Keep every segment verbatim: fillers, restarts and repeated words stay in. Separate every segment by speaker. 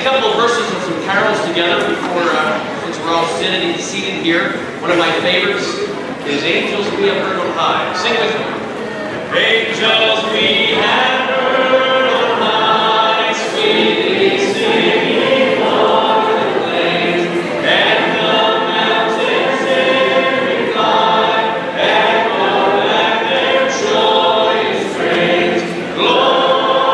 Speaker 1: couple of verses and some carols together before, uh, since we're all seated, seated here. One of my favorites is Angels We Have Heard on High. Sing with me. Angels we have heard on high, sweetly singing o'er the plains, and the mountains their reply, echo back their joyous strains. Glory.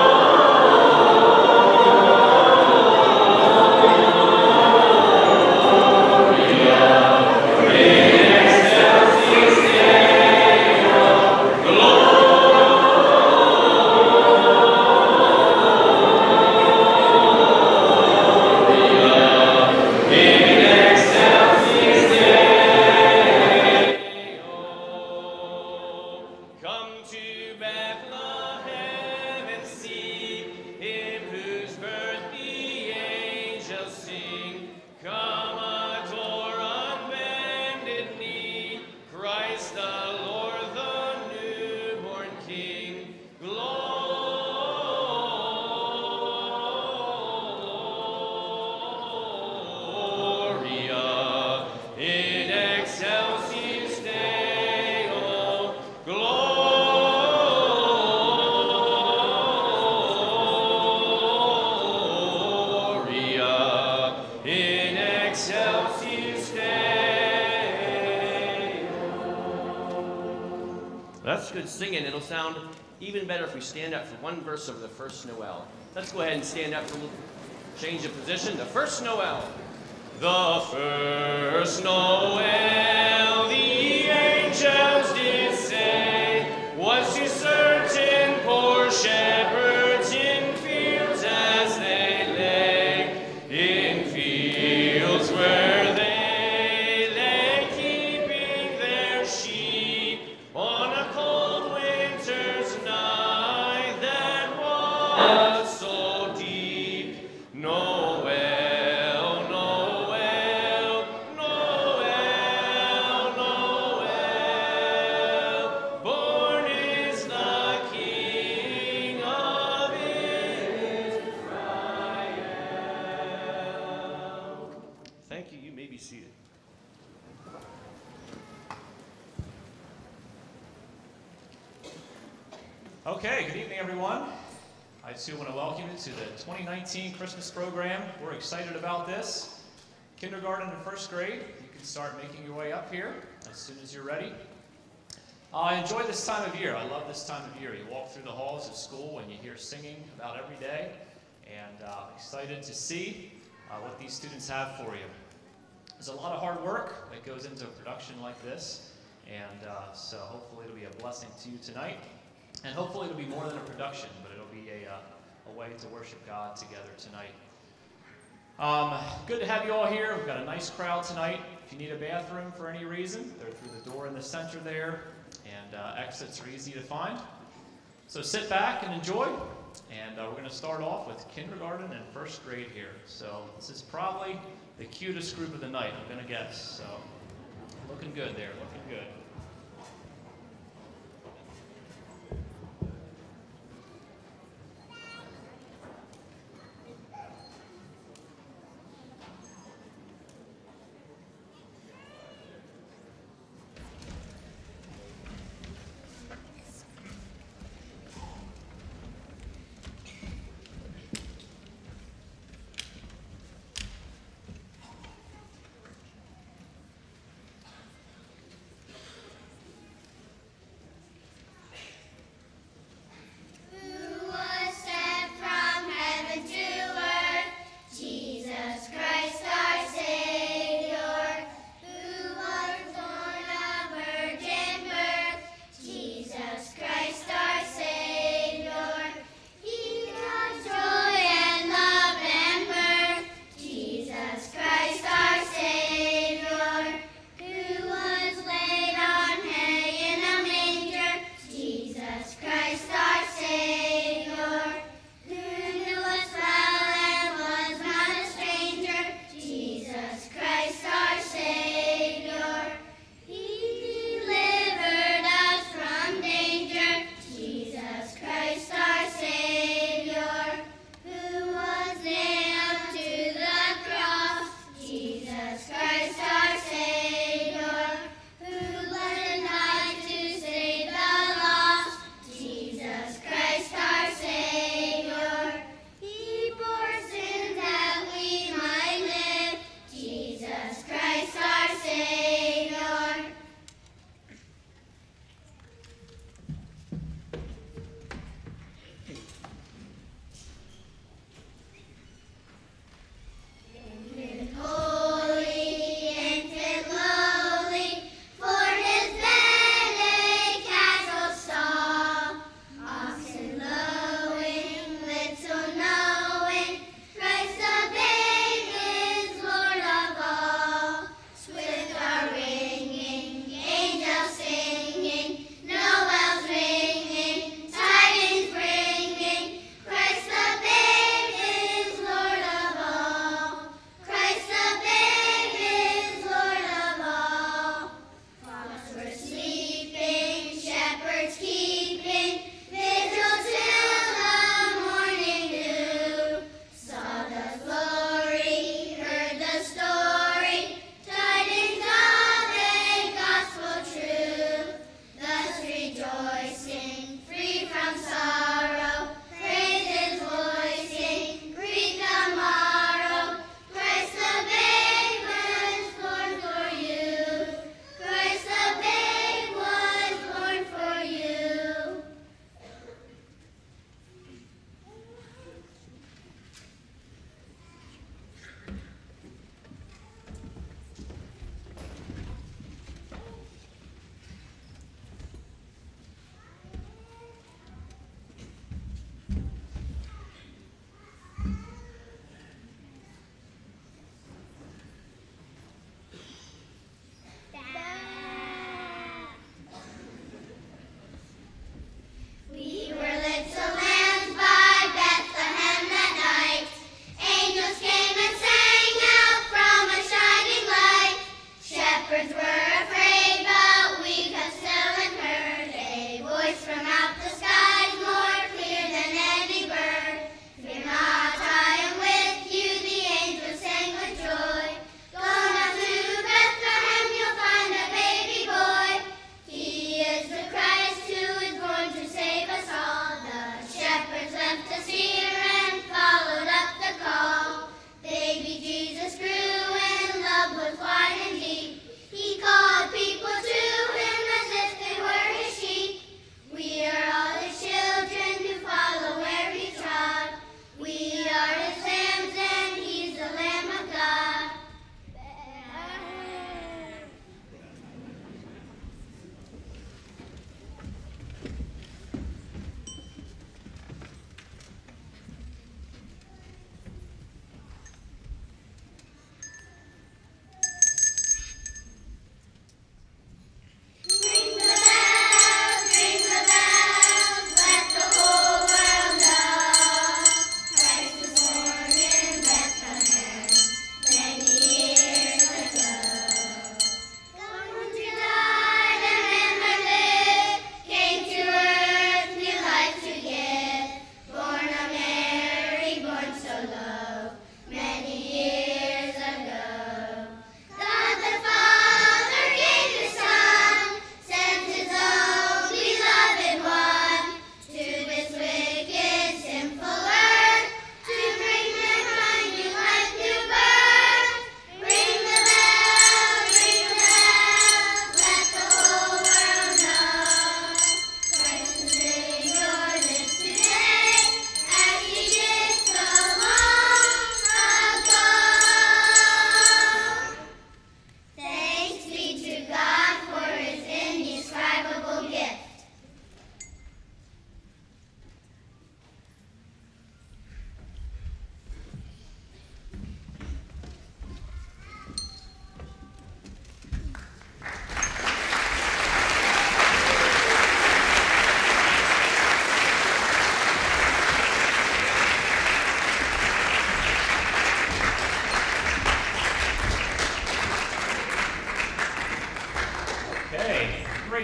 Speaker 1: Good singing. It'll sound even better if we stand up for one verse of the first Noel. Let's go ahead and stand up for a little change of position. The first Noel. The first Noel, the angels did say, was to certain poor shepherds in fields as they lay, in fields where they
Speaker 2: Okay, good evening, everyone. I too want to welcome you to the twenty nineteen Christmas program. We're excited about this. Kindergarten and first grade, you can start making your way up here as soon as you're ready. I enjoy this time of year. I love this time of year. You walk through the halls of school and you hear singing about every day, and uh, excited to see uh, what these students have for you. There's a lot of hard work that goes into a production like this, and uh, so hopefully it'll be a blessing to you tonight. And hopefully it'll be more than a production, but it'll be a, uh, a way to worship God together tonight. Um, good to have you all here. We've got a nice crowd tonight. If you need a bathroom for any reason, they're through the door in the center there, and uh, exits are easy to find. So sit back and enjoy, and uh, we're going to start off with kindergarten and first grade here. So this is probably the cutest group of the night, I'm going to guess. So looking good there, looking good.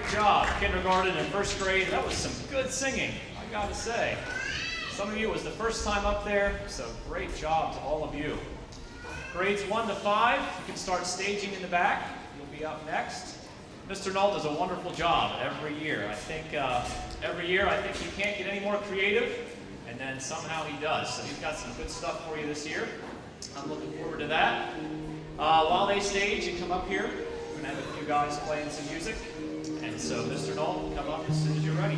Speaker 2: job, kindergarten and first grade. That was some good singing, I gotta say. Some of you, it was the first time up there, so great job to all of you. Grades one to five, you can start staging in the back. You'll be up next. Mister Knoll does a wonderful job every year. I think uh, every year, I think he can't get any more creative, and then somehow he does. So he's got some good stuff for you this year. I'm looking forward to that. Uh, while they stage and come up here, we're going to have a few guys playing some music. And so Mister Knoll, come up as soon as you're ready.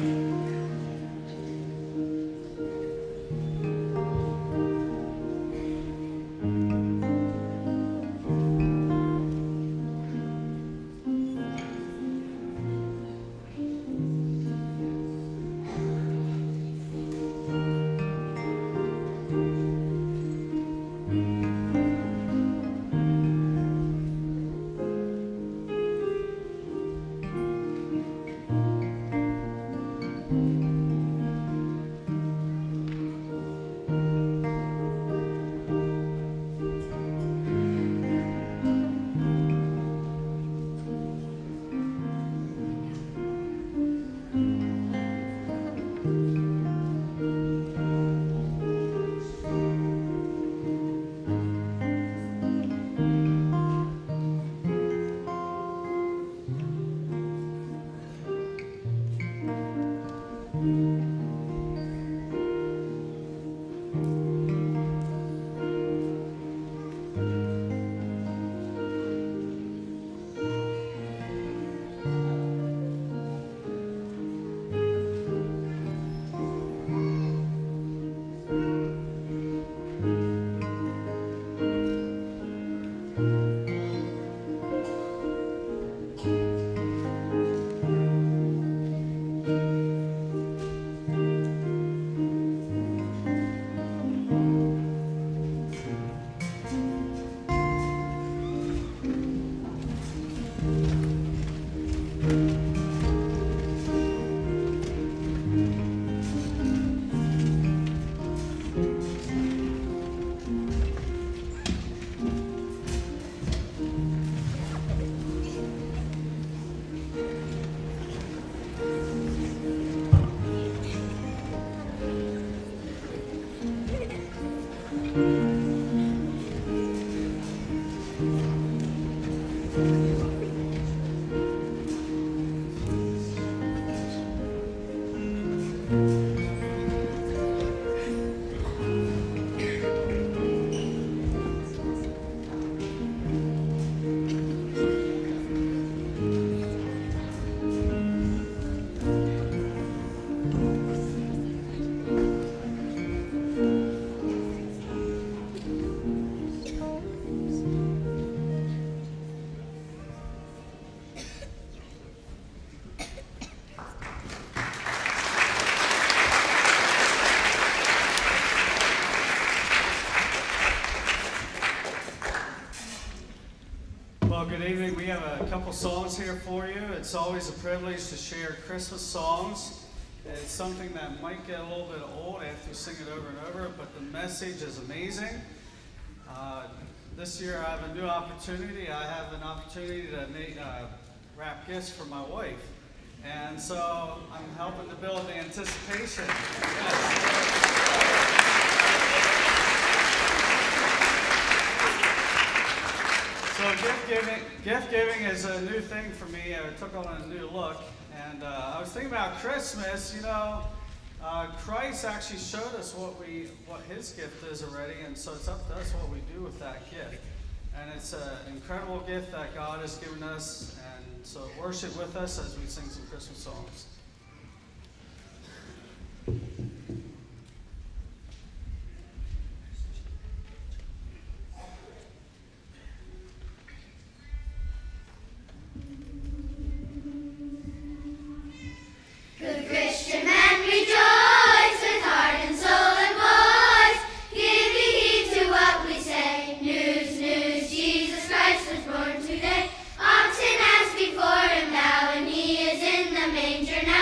Speaker 3: Good evening. We have a couple songs here for you. It's always a privilege to share Christmas songs. It's something that might get a little bit old after you sing it over and over, but the message is amazing. Uh, this year I have a new opportunity. I have an opportunity to make, uh, wrap gifts for my wife. And so I'm helping to build the anticipation. Yes. So gift giving, gift giving is a new thing for me. I took on a new look, and uh, I was thinking about Christmas. You know, uh, Christ actually showed us what we, what His gift is already, and so it's up to us what we do with that gift. And it's an incredible gift that God has given us, and so worship with us as we sing some Christmas songs.
Speaker 4: Good Christian man, rejoice with heart and soul and voice, giving heed to what we say. News, news, Jesus Christ was born today. Oxen as before Him now, and He is in the manger now.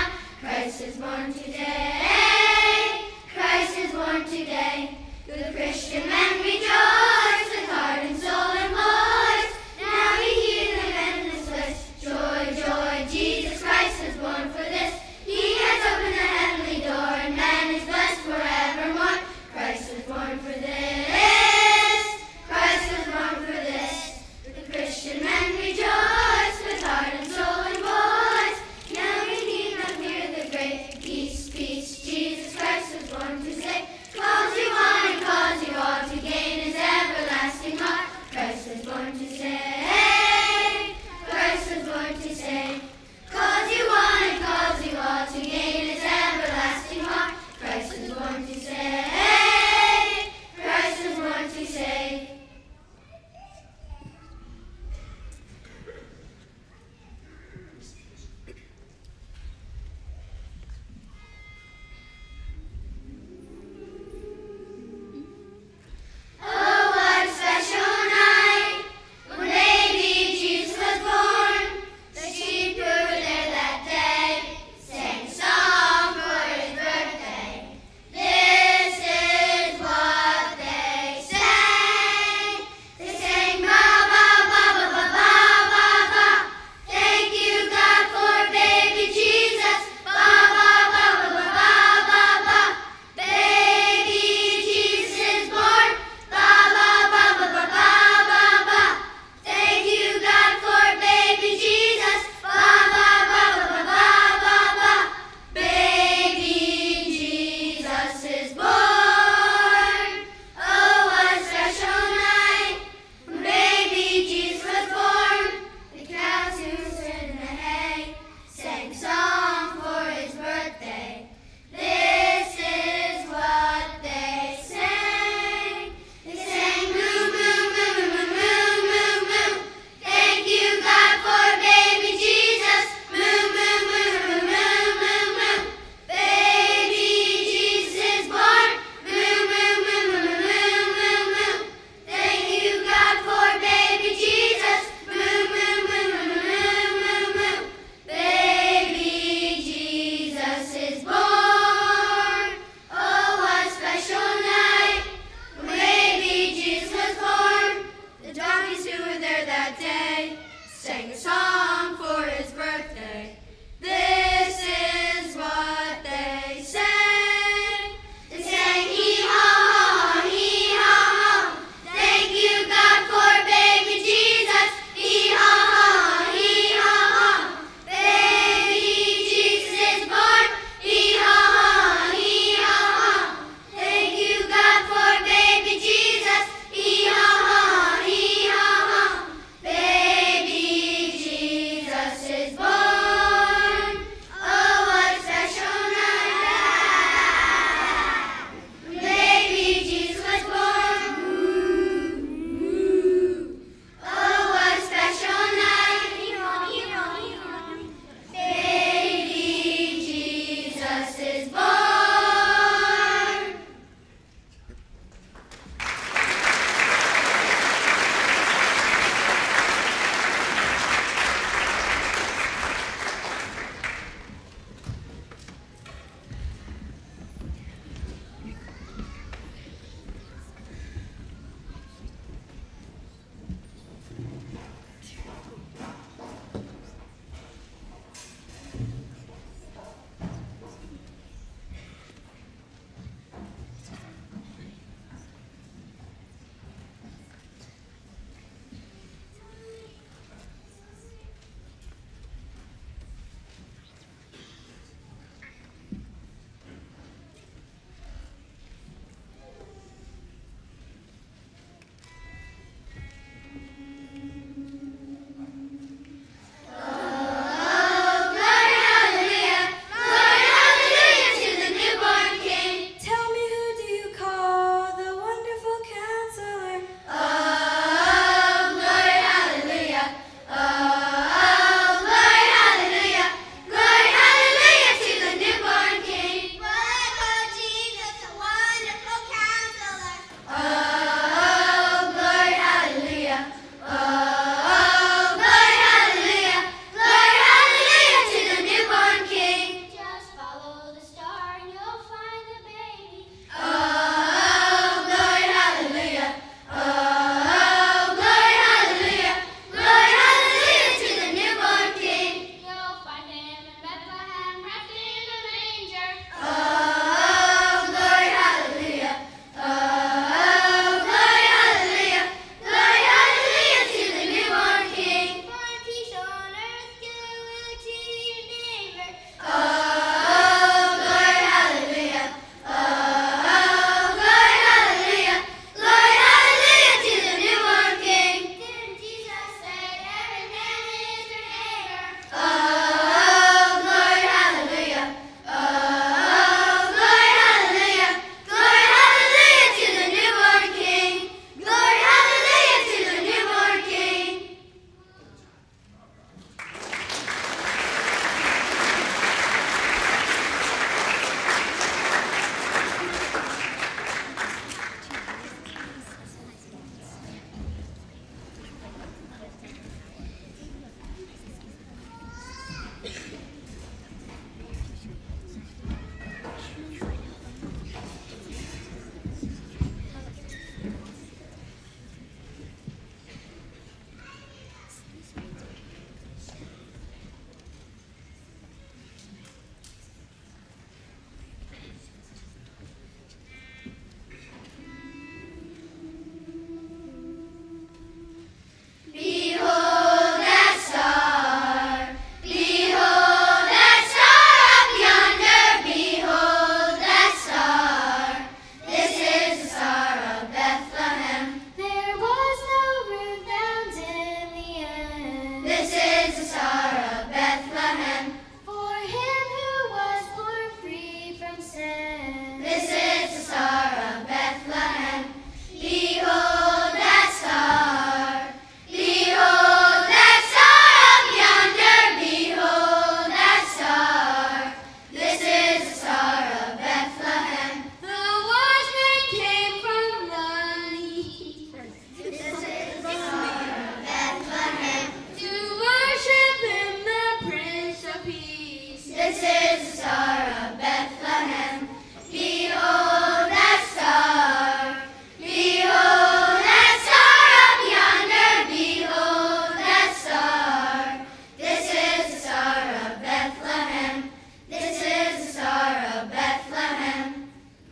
Speaker 4: This is the star of Bethlehem.
Speaker 5: For him who was born free from sin.
Speaker 4: This is the star of Bethlehem. Behold that star. Behold that star up yonder. Behold that star. This is the star of Bethlehem.
Speaker 5: The wise men came from the east
Speaker 4: This is the star of Bethlehem.
Speaker 5: to worship him, the Prince of Peace.
Speaker 4: This is the star of Bethlehem. Behold that star. Behold that star up yonder. Behold that star. This is the star of Bethlehem. This is the star of Bethlehem.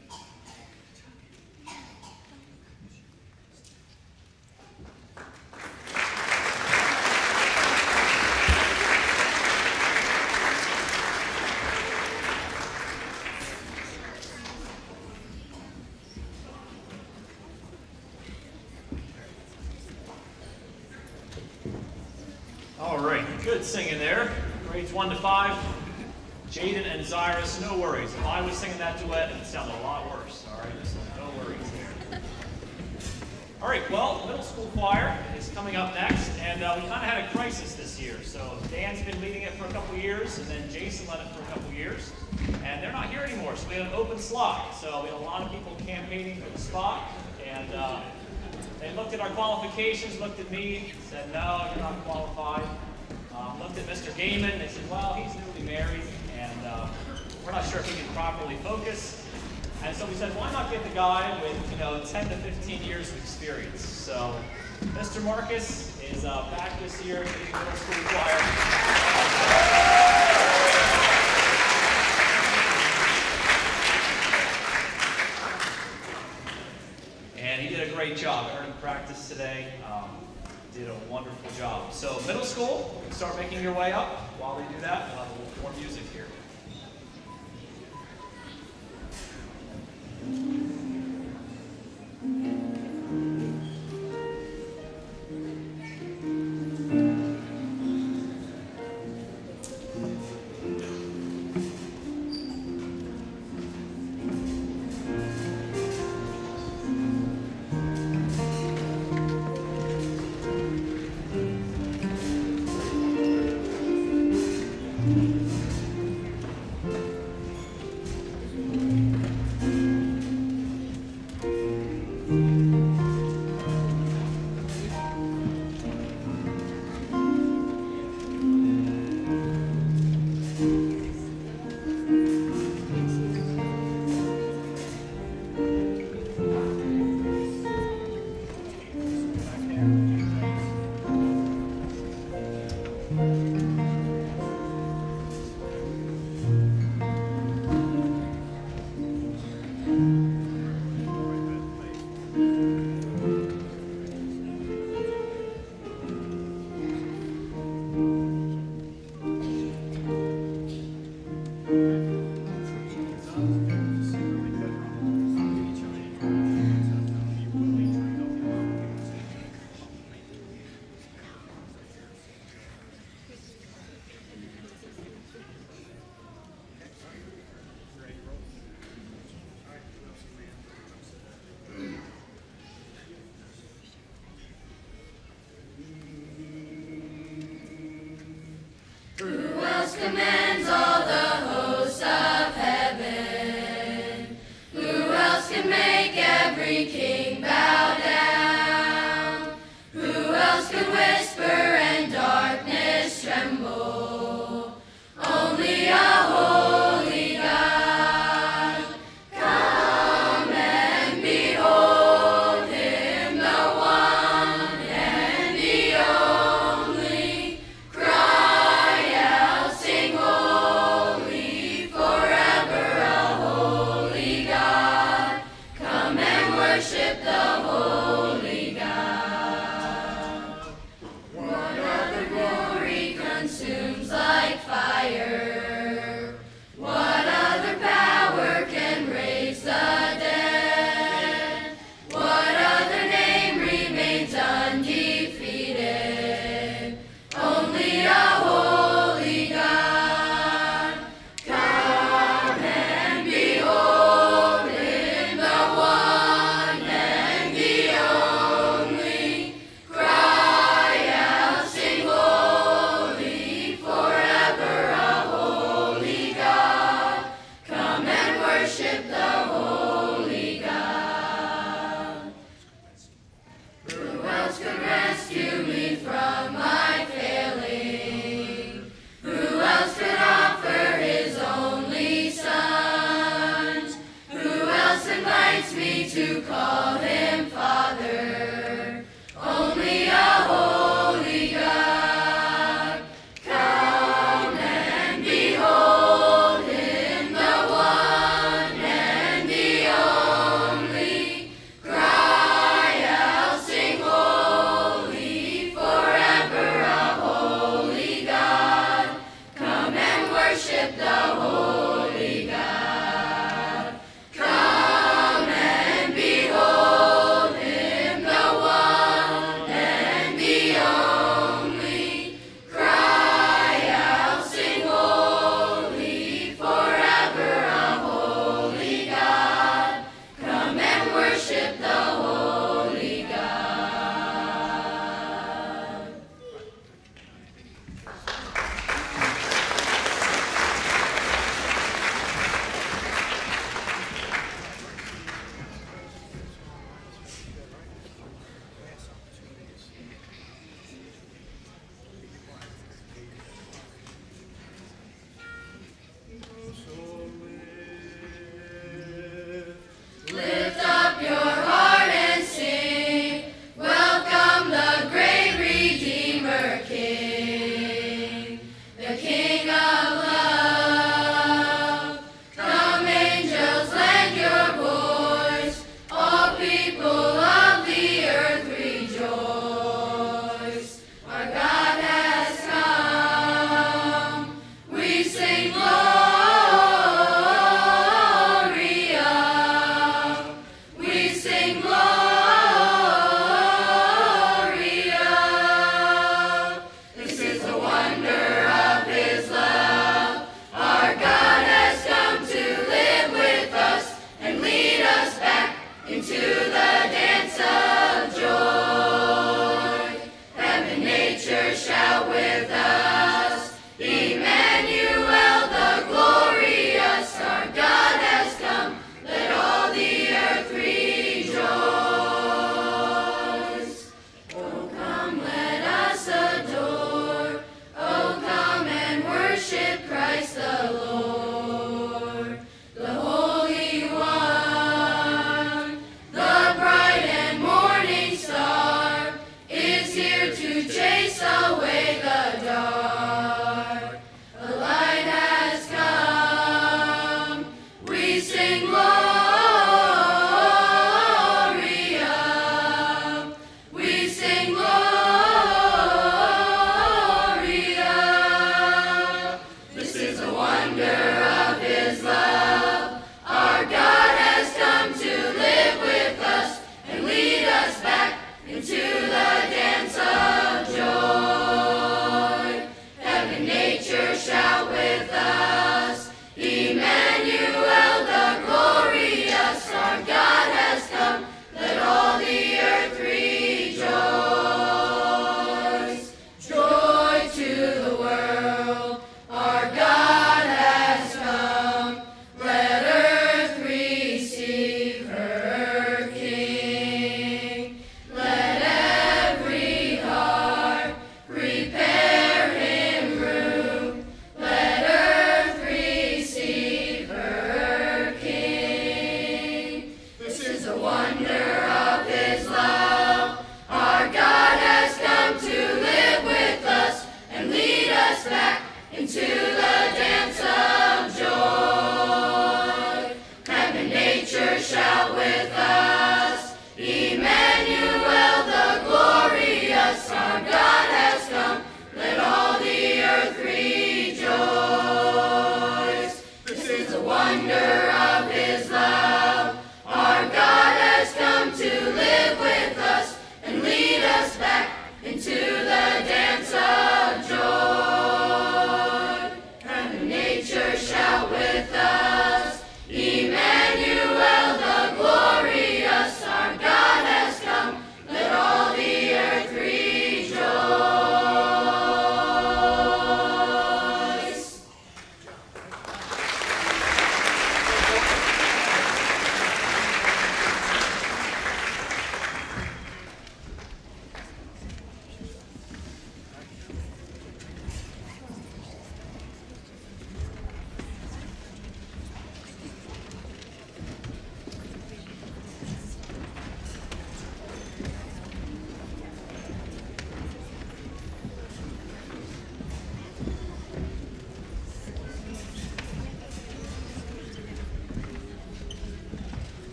Speaker 2: All right, good singing there. Grades one to five. Jaden and Zyrus, no worries. If I was singing that duet, it would sound a lot worse. All right, so no worries there. All right, well, middle school choir is coming up next, and uh, we kind of had a crisis this year. So Dan's been leading it for a couple years, and then Jason led it for a couple years, and they're not here anymore. So we had an open slot. So we had a lot of people campaigning for the spot, and uh, they looked at our qualifications, looked at me, said, no, you're not qualified. Um, looked at Mister Gaiman, they said, well, he's newly married, and uh, we're not sure if he can properly focus. And so we said, why not get the guy with, you know, ten to fifteen years of experience? So Mister Marcus is uh, back this year leading middle school choir. And he did a great job. I heard him practice today. Um, did a wonderful job. So middle school, you can start making your way up. While we do that, we'll have a little more music here.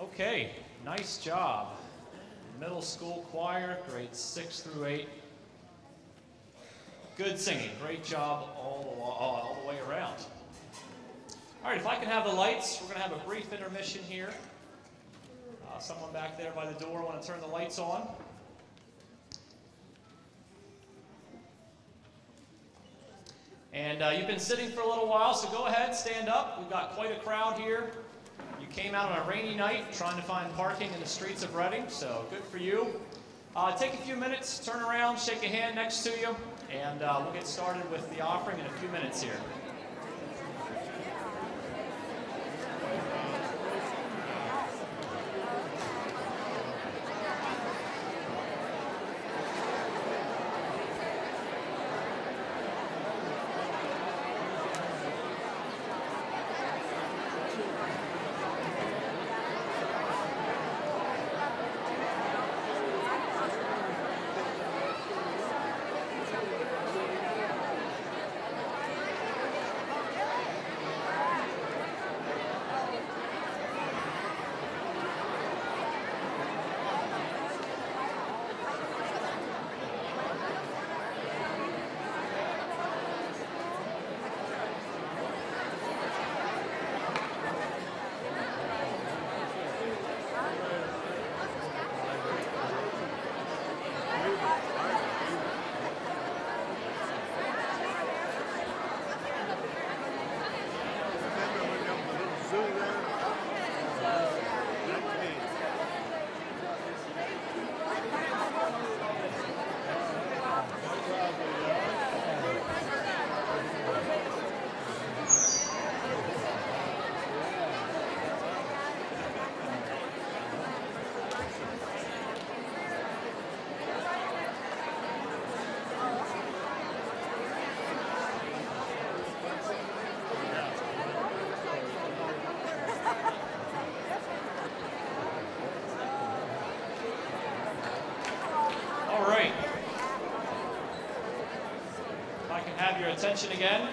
Speaker 2: Okay, nice job. Middle school choir, grades six through eight. Good singing, great job all the, all, all the way around. All right, if I can have the lights, we're gonna have a brief intermission here. Uh, someone back there by the door want to turn the lights on. And uh, you've been sitting for a little while, so go ahead, stand up. We've got quite a crowd here. You came out on a rainy night trying to find parking in the streets of Reading, so good for you. Uh, take a few minutes, turn around, shake a hand next to you, and uh, we'll get started with the offering in a few minutes here. Attention again.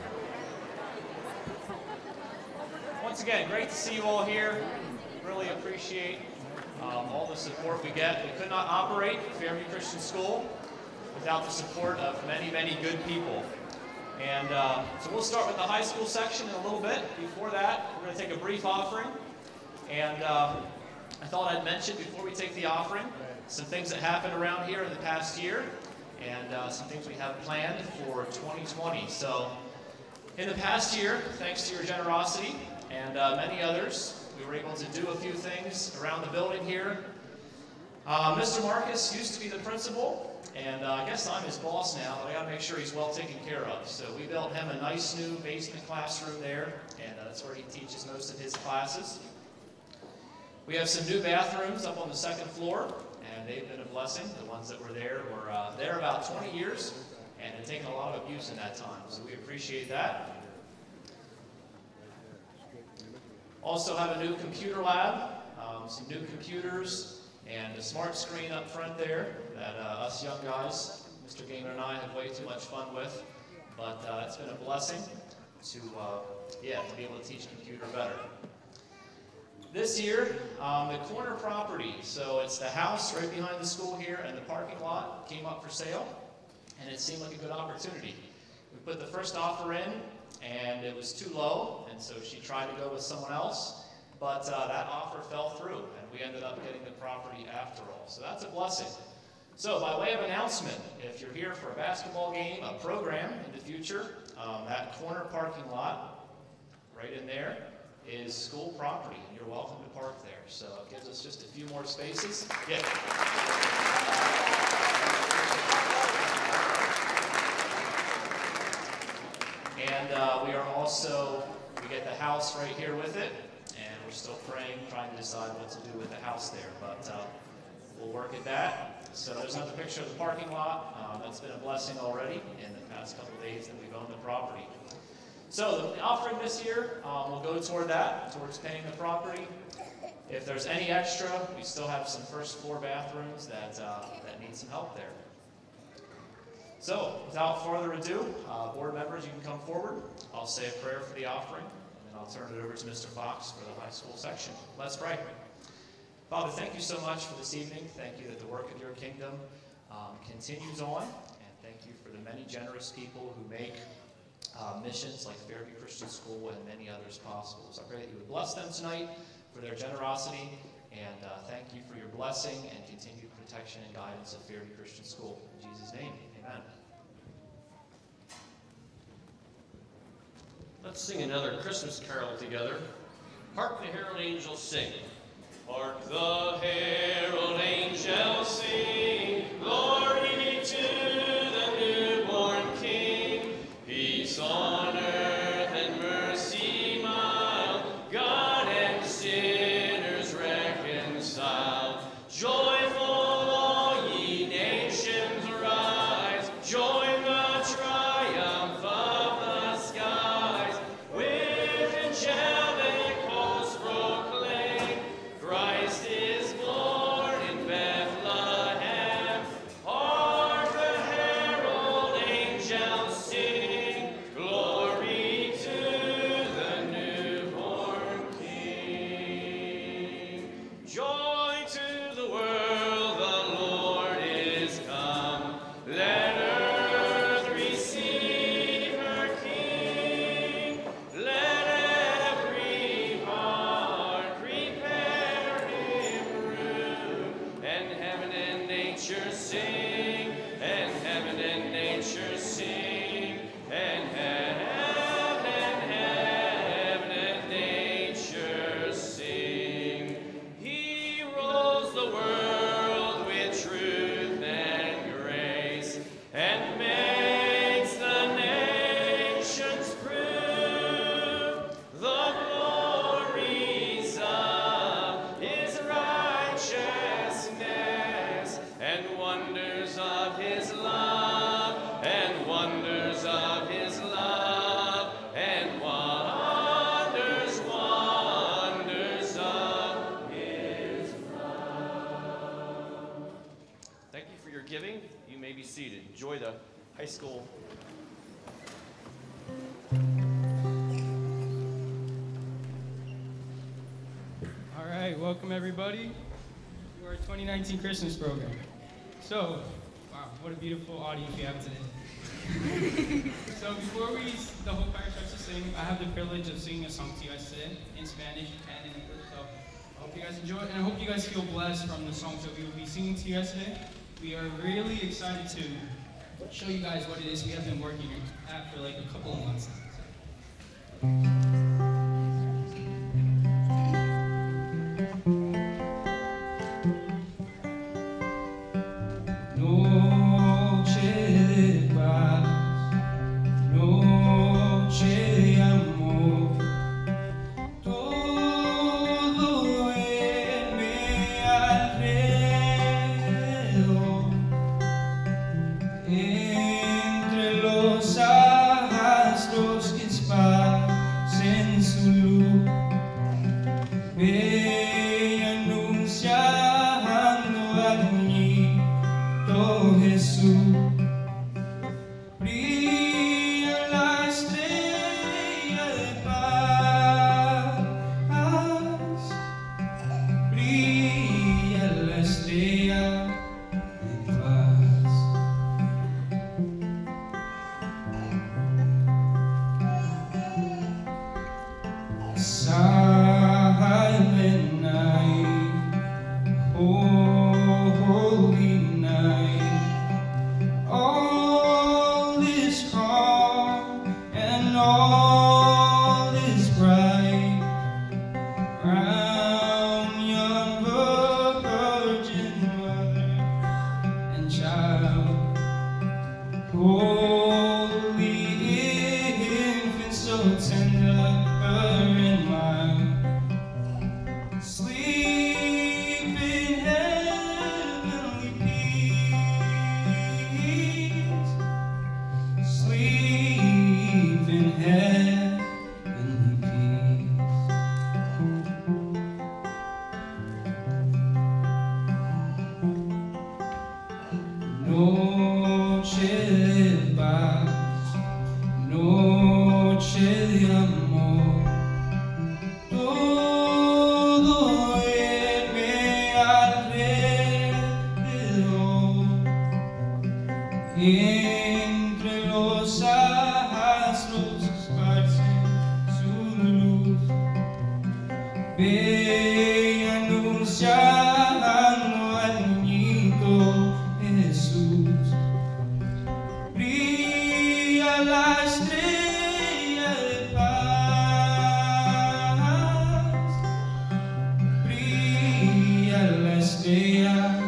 Speaker 2: Once again, great to see you all here. Really appreciate um, all the support we get. We could not operate Fairview Christian School without the support of many, many good people. And uh, so we'll start with the high school section in a little bit. Before that, we're going to take a brief offering. And uh, I thought I'd mention before we take the offering some things that happened around here in the past year, and uh, some things we have planned for twenty twenty. So in the past year, thanks to your generosity and uh, many others, we were able to do a few things around the building here. Uh, Mister Marcus used to be the principal, and uh, I guess I'm his boss now, but I gotta make sure he's well taken care of. So we built him a nice new basement classroom there, and uh, that's where he teaches most of his classes. We have some new bathrooms up on the second floor, and they've been a blessing. The ones that were there were uh, there about twenty years and had taken a lot of abuse in that time, so we appreciate that. Also have a new computer lab, um, some new computers, and a smart screen up front there that uh, us young guys, Mister Gamer and I, have way too much fun with, but uh, it's been a blessing to, uh, yeah, to be able to teach computer better. This year, um, the corner property, so it's the house right behind the school here and the parking lot, came up for sale, and it seemed like a good opportunity. We put the first offer in, and it was too low, and so she tried to go with someone else, but uh, that offer fell through, and we ended up getting the property after all. So that's a blessing. So by way of announcement, if you're here for a basketball game, a program in the future, um, that corner parking lot right in there is school property, and you're welcome to park there. So it gives us just a few more spaces. Yeah. And uh, we are also, we get the house right here with it, and we're still praying, trying to decide what to do with the house there, but uh, we'll work at that. So there's another picture of the parking lot. Um, that's been a blessing already in the past couple of days that we've owned the property. So the offering this year um, will go toward that, towards paying the property. If there's any extra, we still have some first floor bathrooms that, uh, that need some help there. So without further ado, uh, board members, you can come forward. I'll say a prayer for the offering, and then I'll turn it over to Mister Fox for the high school section. Let's pray. Father, thank you so much for this evening. Thank you that the work of your kingdom um, continues on. And thank you for the many generous people who make uh, missions like Fairview Christian School and many others possible. So I pray that you would bless them tonight for their generosity. And uh, thank you for your blessing and continued protection and guidance of Fairview Christian School. In Jesus' name, amen.
Speaker 1: Let's sing another Christmas carol together. Hark the herald angels sing. Hark the herald angels sing, glory to the newborn King. Peace on earth and mercy mild, God and sinners reconciled. Joyful all ye nations rise, join the triumph of the skies. With angelic hosts proclaim, Christ is born in Bethlehem. Hark the herald angels sing, glory to the newborn King. Joy to the world, the Lord is come. Let earth receive her King. Let every heart prepare him room. And heaven and nature sing, and heaven and nature sing, and heaven and heaven and nature sing. He rules the world with truth and grace, and makes the nations prove the glories of his righteousness, and wonders of his love, and wonders of his love, and wonders, wonders of his love. Thank you for your giving. You may be seated. Enjoy the high school.
Speaker 6: All right, welcome everybody to our twenty nineteen Christmas program. So, wow, what a beautiful audience we have today. So before we, the whole choir starts to sing, I have the privilege of singing a song to you guys today in Spanish and in English. So I hope you guys enjoy it, and I hope you guys feel blessed from the songs that we will be singing to you guys today. We are really excited to show you guys what it is we have been working at for like a couple of months now. Noche de paz, noche de amor, todo duerme alrededor, entre los astros que esparcen su luz, ve anunciando al niño Jesús. Brilla la estrella de paz, brilla la estrella de paz. Silent night, holy night, all is calm and all is bright round young Virgin Mother and child, holy infant so tender and mild, sleep in heavenly peace, sleep in heavenly peace. Noche de paz, noche de amor, todo duerme stay out.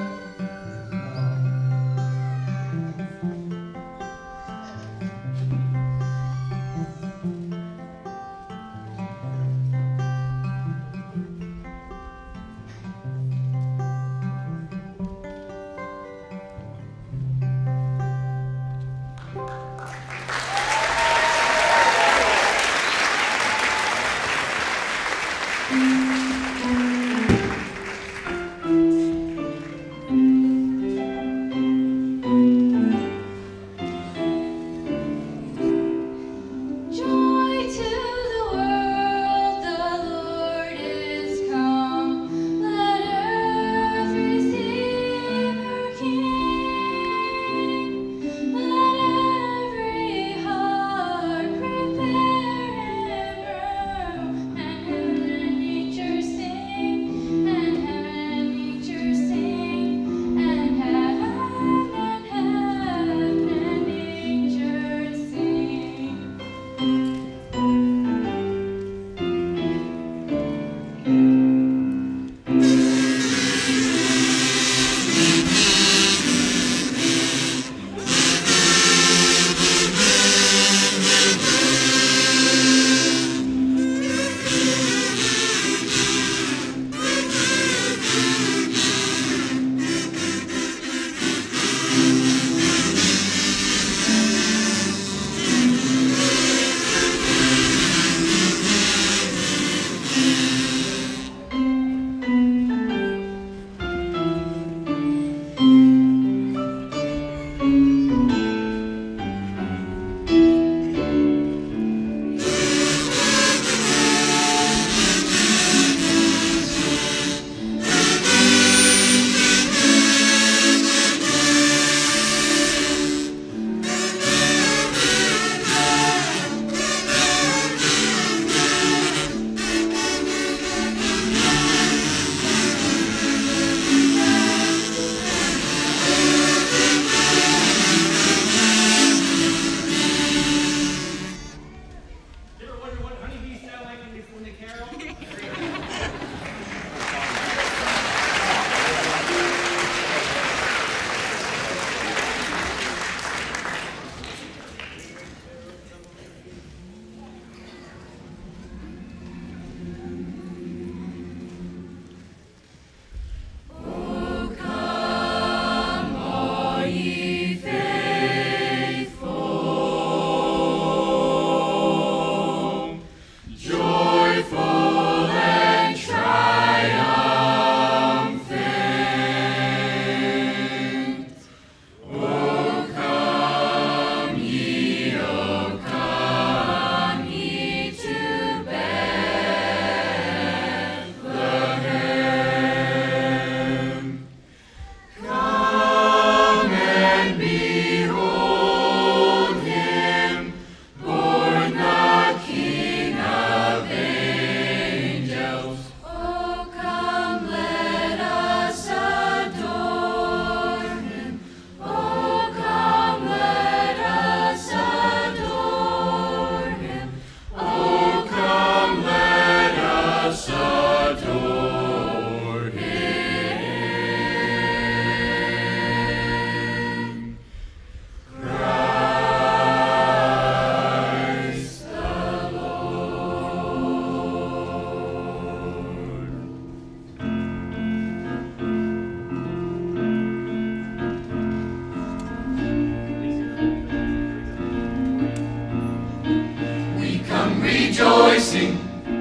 Speaker 7: rejoicing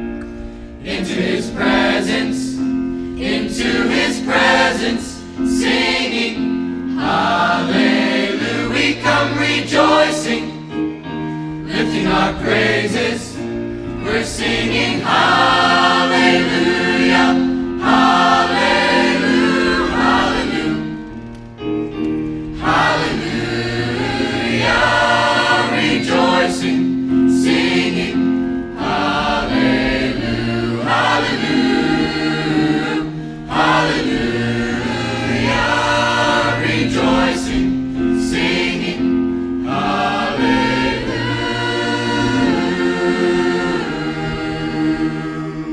Speaker 7: into his presence, into his presence, singing hallelujah. We come rejoicing, lifting our praises. We're singing hallelujah, hallelujah, hallelujah, hallelujah, rejoicing, singing hallelujah, hallelujah, hallelujah, rejoicing, singing hallelujah.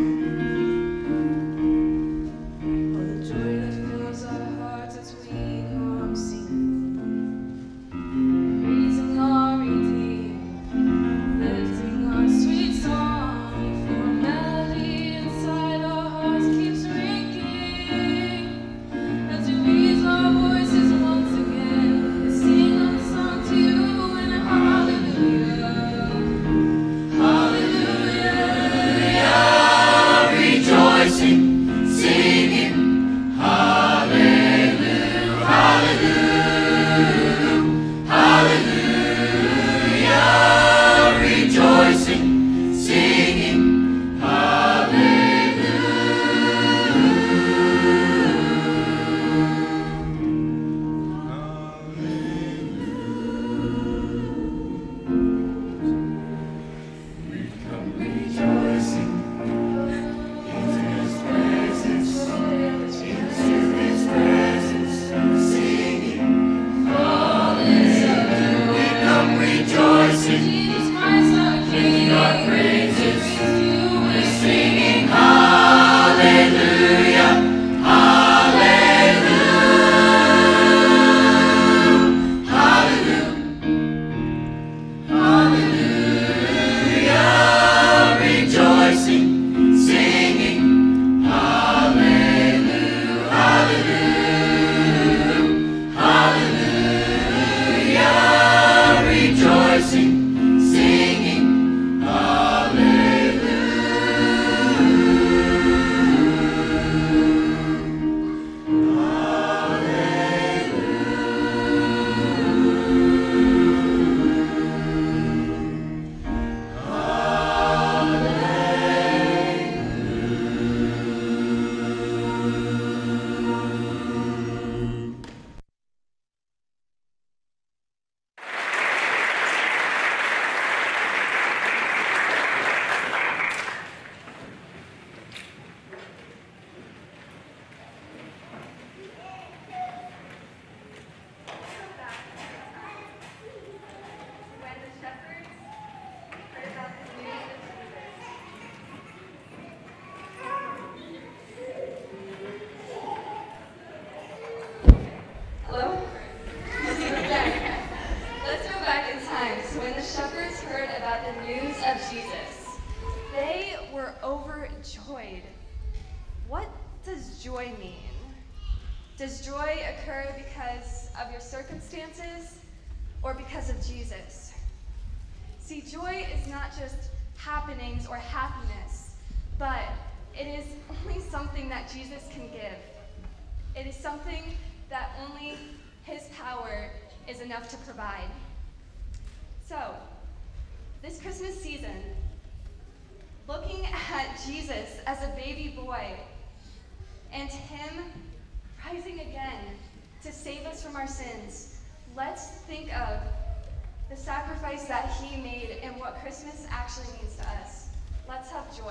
Speaker 8: joy mean? Does joy occur because of your circumstances or because of Jesus? See, joy is not just happenings or happiness, but it is only something that Jesus can give. It is something that only his power is enough to provide. So, this Christmas season, looking at Jesus as a baby boy and him rising again to save us from our sins, let's think of the sacrifice that he made and what Christmas actually means to us. Let's have joy.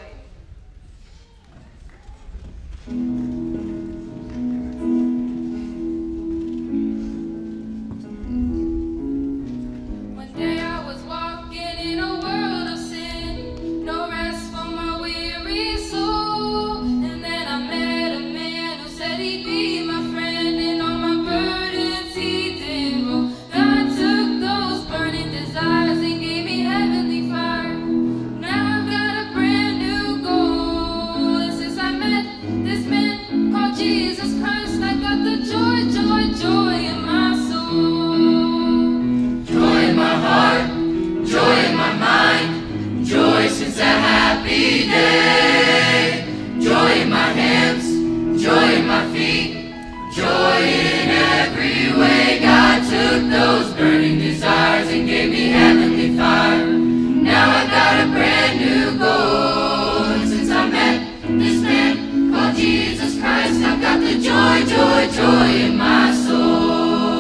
Speaker 9: One day I was walking in a world of sin, no rest for my weary soul. And then I met a man who said he'd be my friend, and all my burdens he did roll. God took those burning desires and gave me heavenly fire. Now I've got a brand new goal, and since I met this man called Jesus Christ, I got the joy, joy, joy in my soul.
Speaker 7: Joy in my heart, joy in my mind, joy since that happy day. Joy in my hands, joy in my feet, joy in every way. God took those burning desires and gave me heavenly fire. Now I've got a brand new goal, and since I met this man called Jesus Christ, I've got the joy, joy, joy in my soul.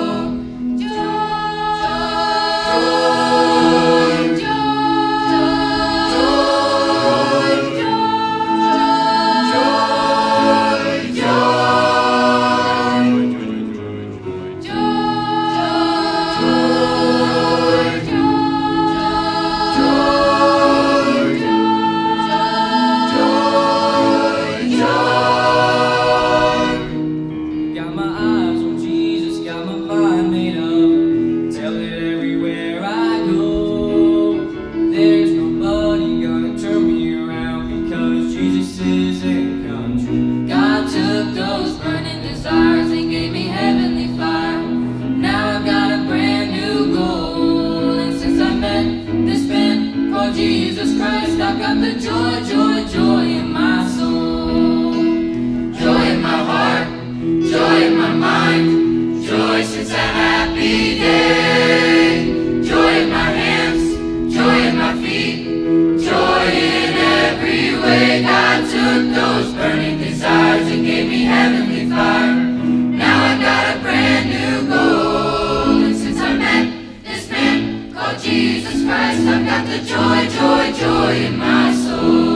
Speaker 10: Got my eyes on Jesus, got my mind made up. Tell it everywhere I go. There's nobody gonna turn me around because Jesus is in control.
Speaker 9: God took those burning desires and gave me heavenly fire. Now I've got a brand new goal, and since I met this man called Jesus Christ, I've got the joy, joy, joy in my soul.
Speaker 7: Joy in my heart, joy in my mind, joy since that happy day. Joy in my hands, joy in my feet, joy in every way. God took those burning desires and gave me heavenly fire. Now I've got a brand new goal, and since I met this man called Jesus Christ, I've got the joy, joy, joy in my soul.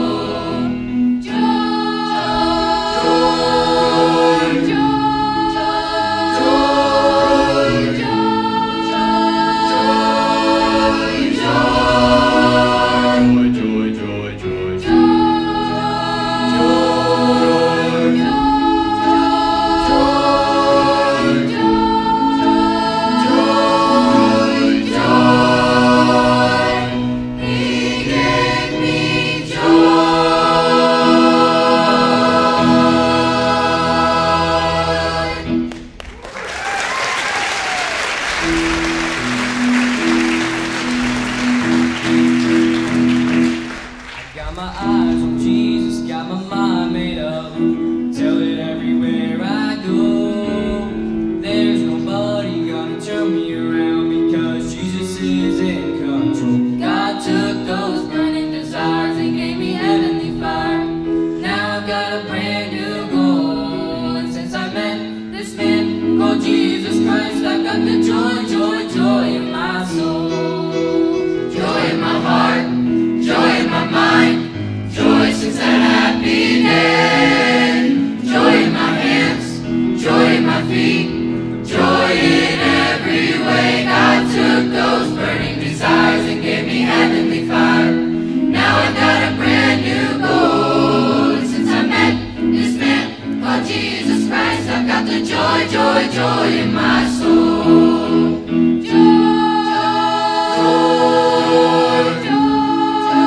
Speaker 10: Got my eyes on Jesus, got my mind made up. Tell it everywhere I go. There's nobody gonna turn me around because Jesus is in control.
Speaker 9: God took those burning desires and gave me heavenly fire. Now I've got a brand new goal, and since I met this man called Jesus Christ, I've got the joy, joy, joy in my soul.
Speaker 7: Joy in my heart, joy in my mind, joy since that happy day. Joy in my hands, joy in my feet, joy in every way. God took those burning desires and gave me heavenly fire. Now I've got a brand new goal, and since I met this man called Jesus Christ, I've got the joy, joy, joy in my soul.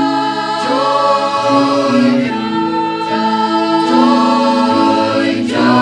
Speaker 7: Joy,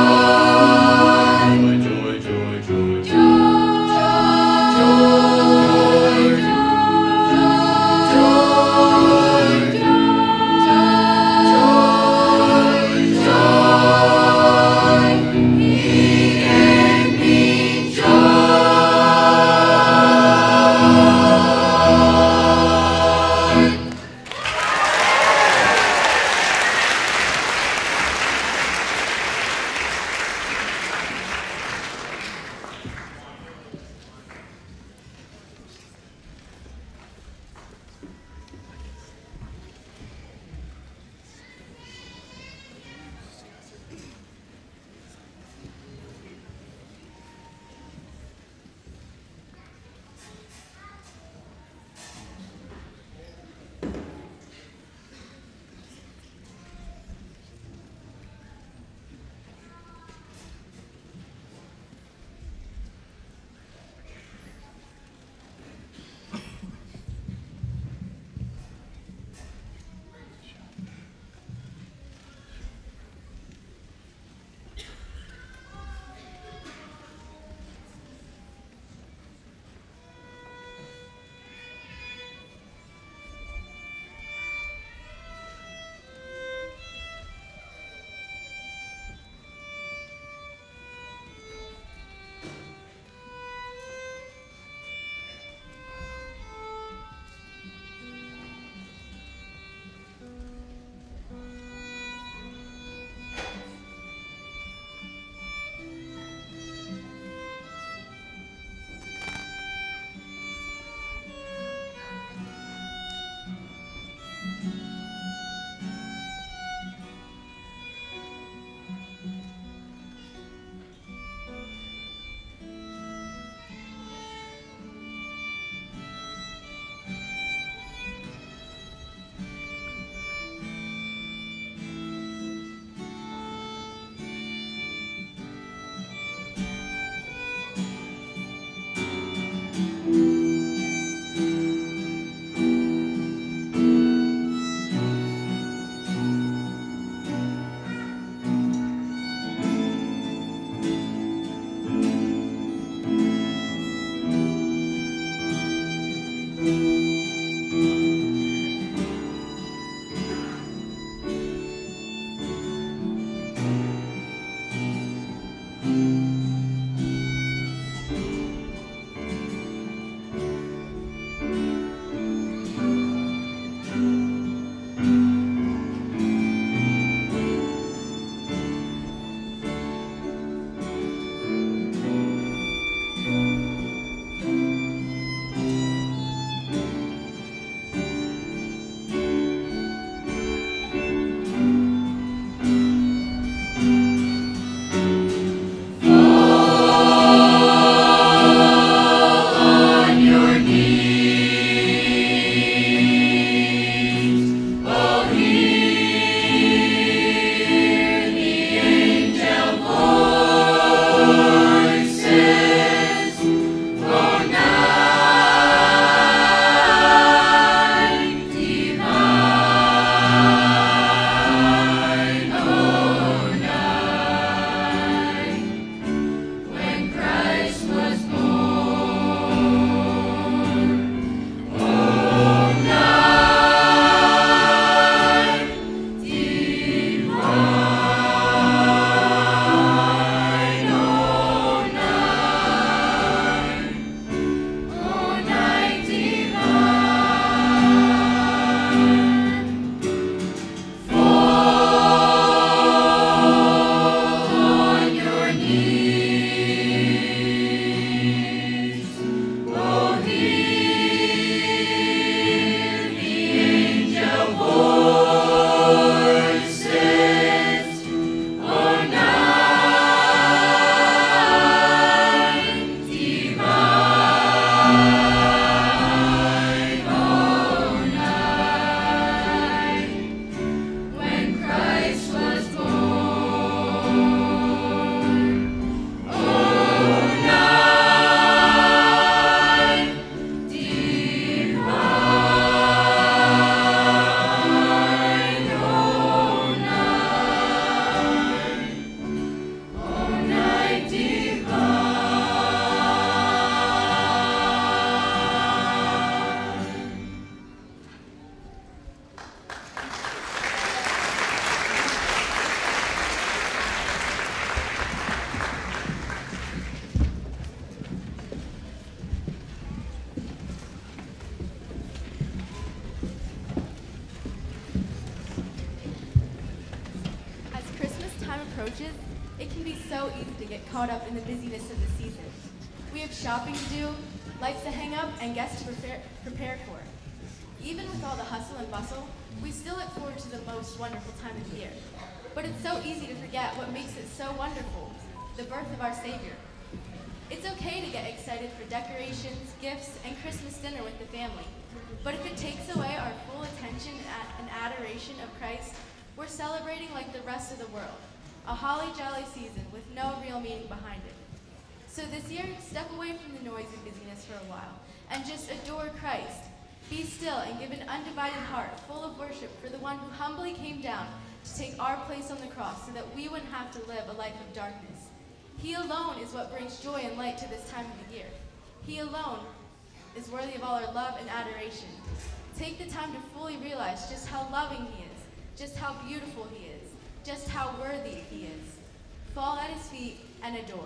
Speaker 11: easy to get caught up in the busyness of the season. We have shopping to do, lights to hang up, and guests to prepare, prepare for. Even with all the hustle and bustle, we still look forward to the most wonderful time of year. But it's so easy to forget what makes it so wonderful, the birth of our Savior. It's okay to get excited for decorations, gifts, and Christmas dinner with the family. But if it takes away our full attention and adoration of Christ, we're celebrating like the rest of the world, a holly jolly season with no real meaning behind it. So this year, step away from the noise and busyness for a while, and just adore Christ. Be still and give an undivided heart full of worship for the one who humbly came down to take our place on the cross so that we wouldn't have to live a life of darkness. He alone is what brings joy and light to this time of the year. He alone is worthy of all our love and adoration. Take the time to fully realize just how loving he is, just how beautiful he is, just how worthy he is. Fall at his feet and adore.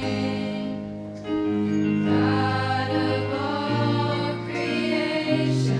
Speaker 9: God of all creation.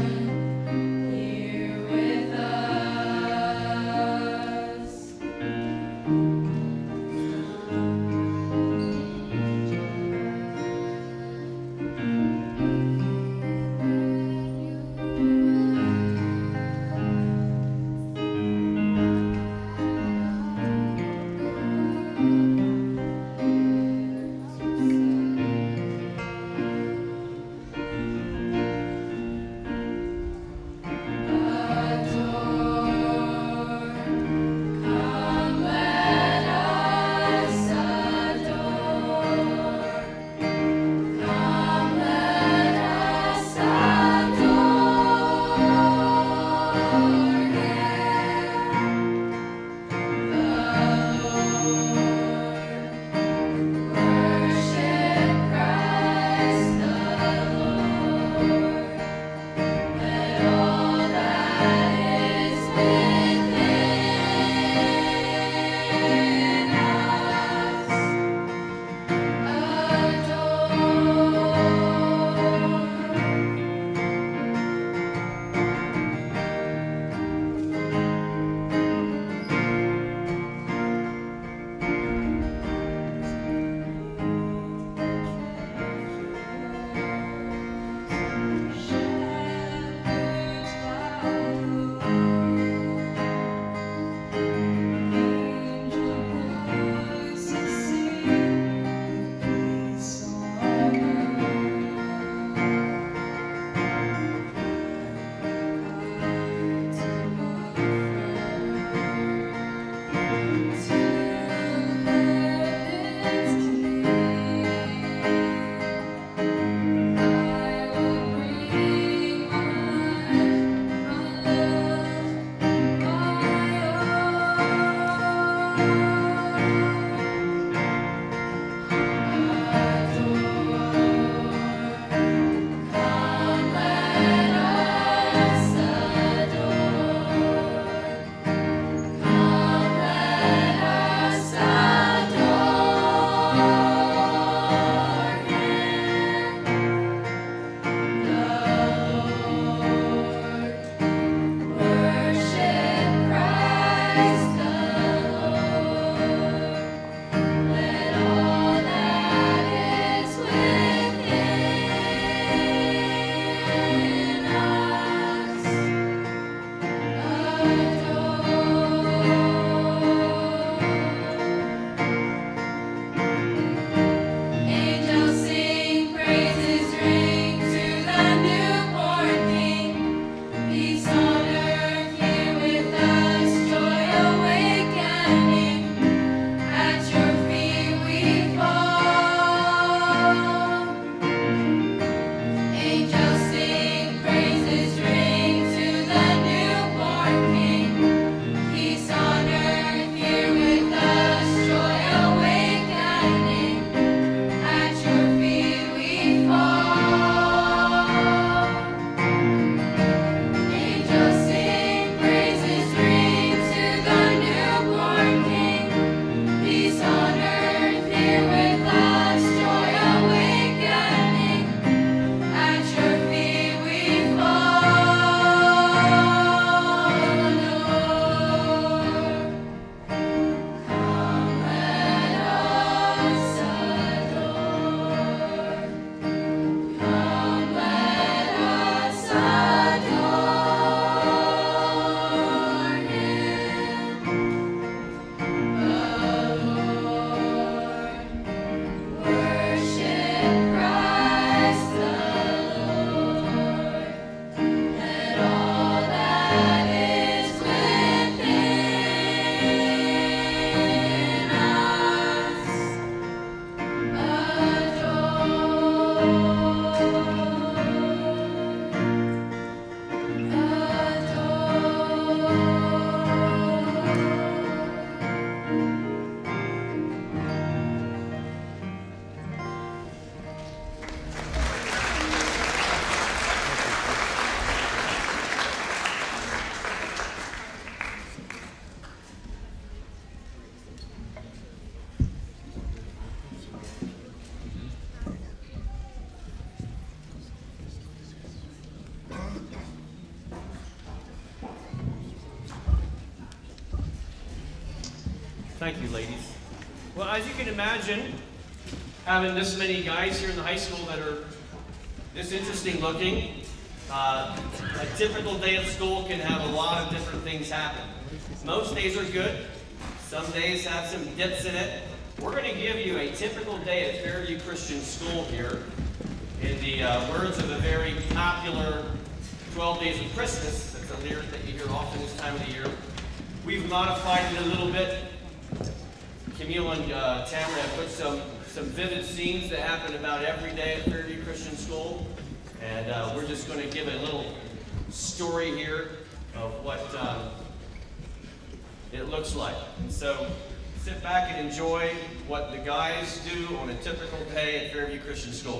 Speaker 1: Thank you, ladies. Well, as you can imagine, having this many guys here in the high school that are this interesting looking, uh, a typical day of school can have a lot of different things happen. Most days are good. Some days have some dips in it. We're going to give you a typical day at Fairview Christian School here. In the uh, words of a very popular twelve Days of Christmas, that's a lyric that you hear often this time of the year. We've modified it a little bit. Camille and uh, Tamara have put some, some vivid scenes that happen about every day at Fairview Christian School. And uh, we're just going to give a little story here of what um, it looks like. And so sit back and enjoy what the guys do on a typical day at Fairview Christian School.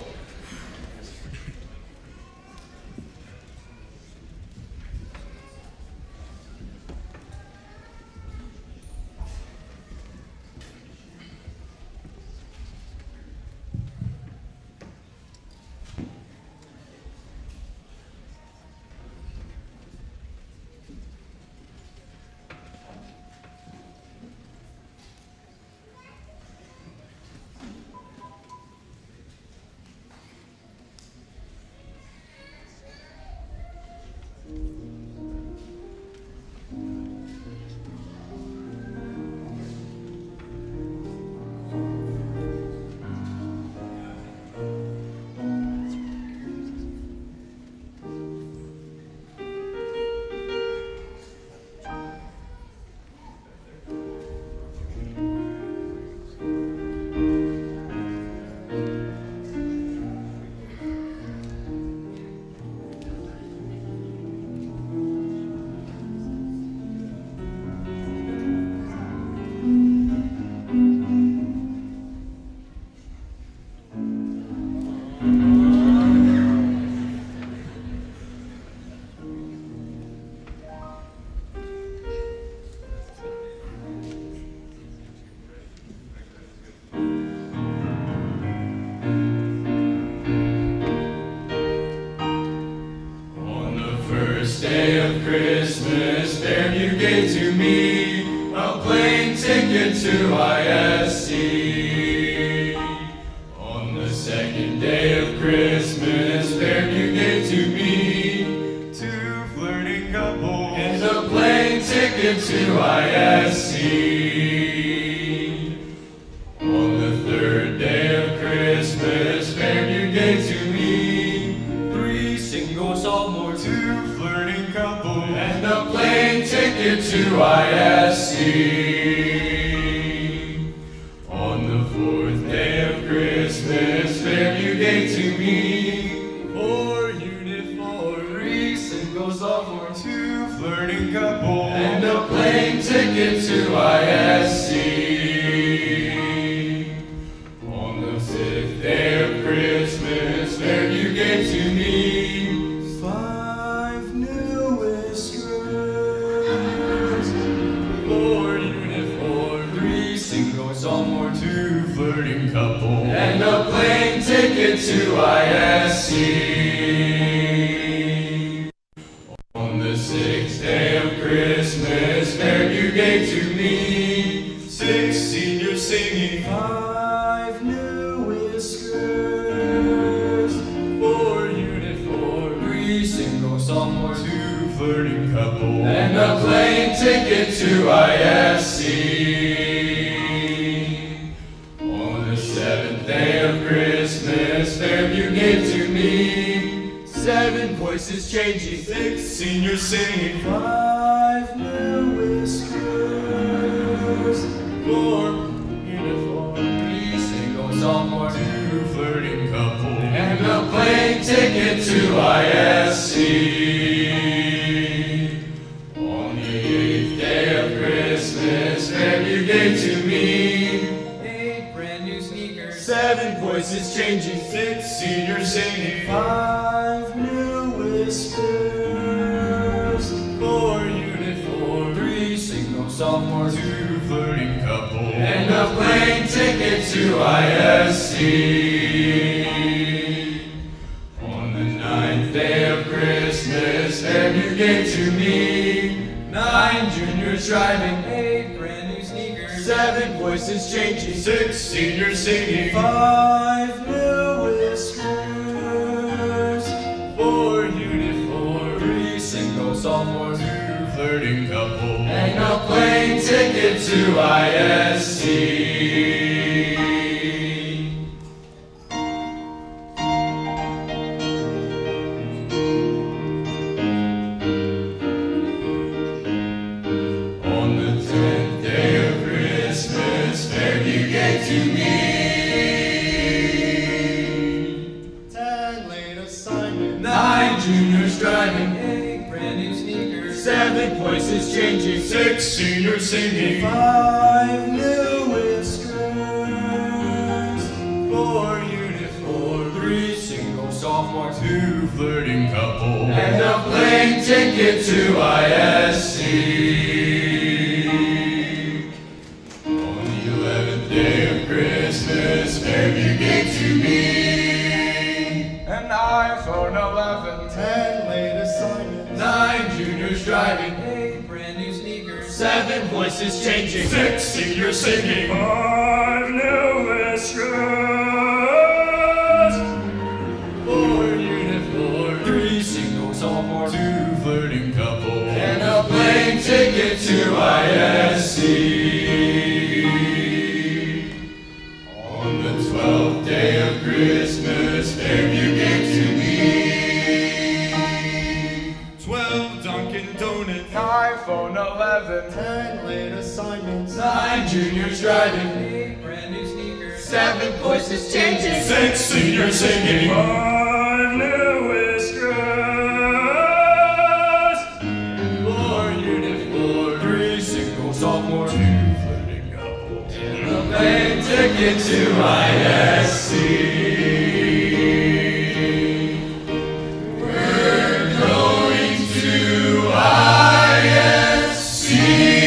Speaker 12: Christmas, Fairview gave to me a plane ticket to I S C. On the second day of Christmas, Fairview gave to me two flirting couples and a plane ticket to I S C. On the third day of Christmas, Fairview gave to me three single sophomores, two flirting couples, and a plane ticket to I S C. On the fourth day of Christmas, Fairview gave to me four unit four, three single sophomores, two flirting couples, and a plane ticket to I S C. On the sixth day of Christmas, Fairview gave to me five new whiskers, four unit four, three single sophomore, two flirting couple, and a plane ticket to I S C. On the sixth day of Christmas, Fairview gave to me six seniors singing five new whiskers, four unit four, three single sophomore, two flirting couple, and a plane ticket to I S C. On the seventh day of Christmas, Fairview gave to me seven voices changing, six seniors singing five new whiskers, four unit four, three single sophomore, two flirting couple, and a plane ticket to I S C. On the eighth day of Christmas, Fairview gave to me eight brand new sneakers, seven voices changing, six seniors singing five new whiskers, four unit four, three single sophomore, two flirting couple, and a plane ticket to I S C. On the ninth day of Christmas, Fairview gave to me nine juniors driving eight brand new sneakers, seven voices changing, six seniors singing,
Speaker 3: Five new whiskers,
Speaker 12: four uniform, three single sophomores, two flirting couples, and a plane ticket to I S C. To me,
Speaker 3: ten late assignments,
Speaker 12: nine juniors driving, eight brand new sneakers, seven voices changing, six seniors singing,
Speaker 3: five new whiskers,
Speaker 12: four uniform, three single sophomores, two flirting couples, and a plane ticket to I S C. Christmas, Fairview gave to me an iPhone eleven,
Speaker 3: ten late assignments,
Speaker 12: nine juniors driving, eight brand new sneakers, seven voices changing, six seniors singing, five new whiskers, four uniform, three single sophomores, two flirting couples, and a plane ticket to I S C. On the twelfth day of Christmas, Fairview gave to me twelve Dunkin' Donuts, iPhone eleven,
Speaker 3: ten late assignments,
Speaker 12: nine juniors driving, eight brand new sneakers, seven voices changing, six seniors singing, five new whiskers, four uniform, three single sophomore, two flirting couples, and a plane ticket to I S C. We're going to I S C.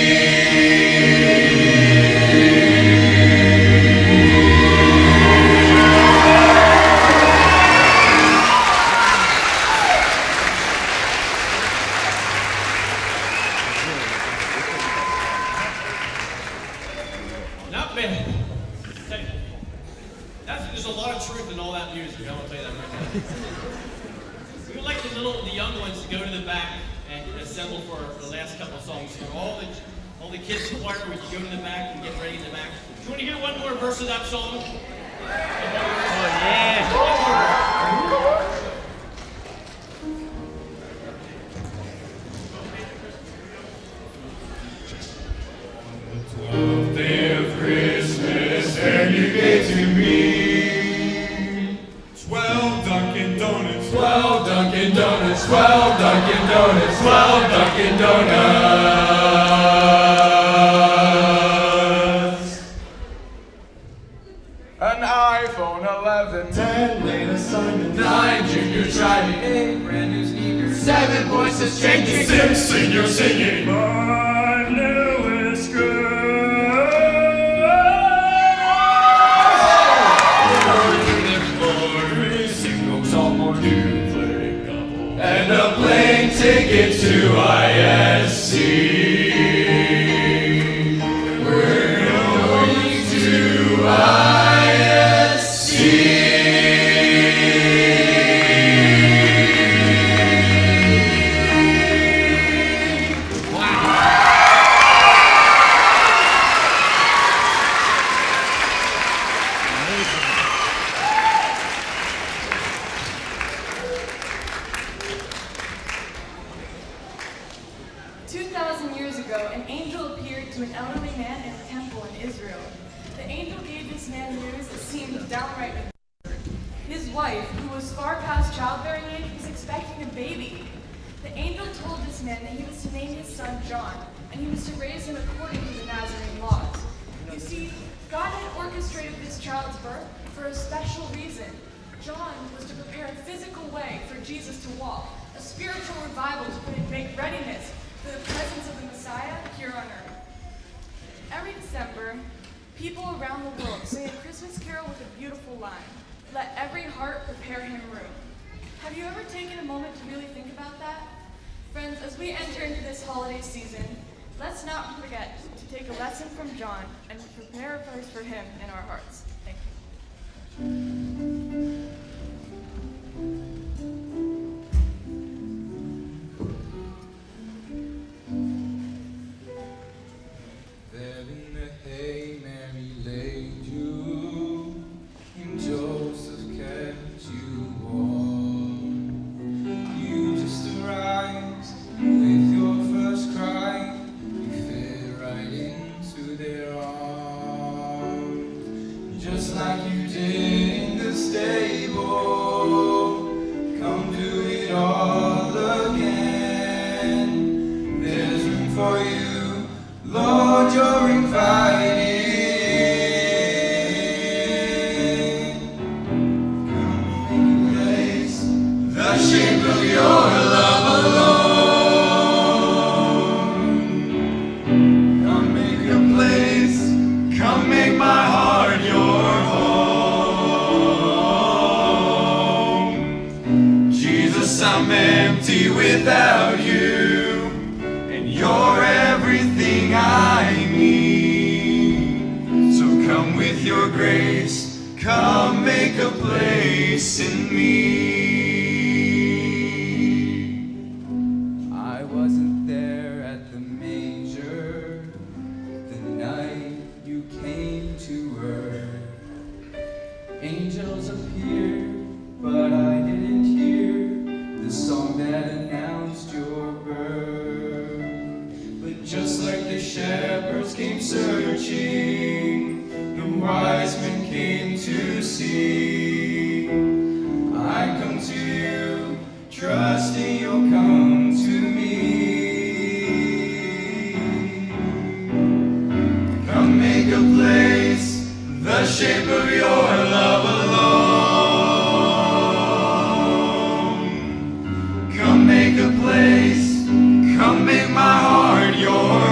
Speaker 1: Not bad. Hey, that's, there's a lot of truth in all that music, I want to tell you that right now. We would like the little, the young ones to go to the back and assemble for the last couple of songs. So all the, all the kids in the choir, we can go to the back and get ready in the back. Do you want to hear one more verse of that song? Oh, yeah.
Speaker 12: Twelfth day of Christmas, and you gave to me twelve Dunkin' Donuts, twelve Dunkin' Donuts, twelve Dunkin' Donuts, twelve Dunkin' Donuts, an iPhone eleven,
Speaker 3: ten late assignments,
Speaker 12: nine juniors driving, eight brand new sneakers, seven voices changing, six seniors singing, five new whiskers. And a plane ticket to I S C. We're going to I S C.
Speaker 11: two thousand years ago, an angel appeared to an elderly man in a temple in Israel. The angel gave this man news that seemed downright absurd. His wife, who was far past childbearing age, was expecting a baby. The angel told this man that he was to name his son John, and he was to raise him according to the Nazarene laws. You see, God had orchestrated this child's birth for a special reason. John was to prepare a physical way for Jesus to walk, a spiritual revival to make readiness for the presence of the Messiah here on earth. Every December, people around the world sing a Christmas carol with a beautiful line, "Let every heart prepare him room." Have you ever taken a moment to really think about that? Friends, as we enter into this holiday season, Let's not forget to take a lesson from John and prepare a place for him in our hearts. Thank you.
Speaker 12: There in the hay Mary laid you, and Joseph kept you warm. You just arrived with your first cry, you fit right into their arms. Just like you did in the stable, come do it all again. There's room for you, Lord, you're invited. Come make a place, the shape of your love alone. Come make a place, come make my heart your home. Jesus, I'm empty without you, and you're everything I need. So come with your grace, come make a place in me. I wasn't there at the manger the night you came to earth. Angels appeared, but I didn't hear the song that announced your birth. But just like the shepherds came searching, the wise men came to see. I come to you, trusting you'll come to me. Come make a place, the shape of your love alone. Come make a place, come make my heart your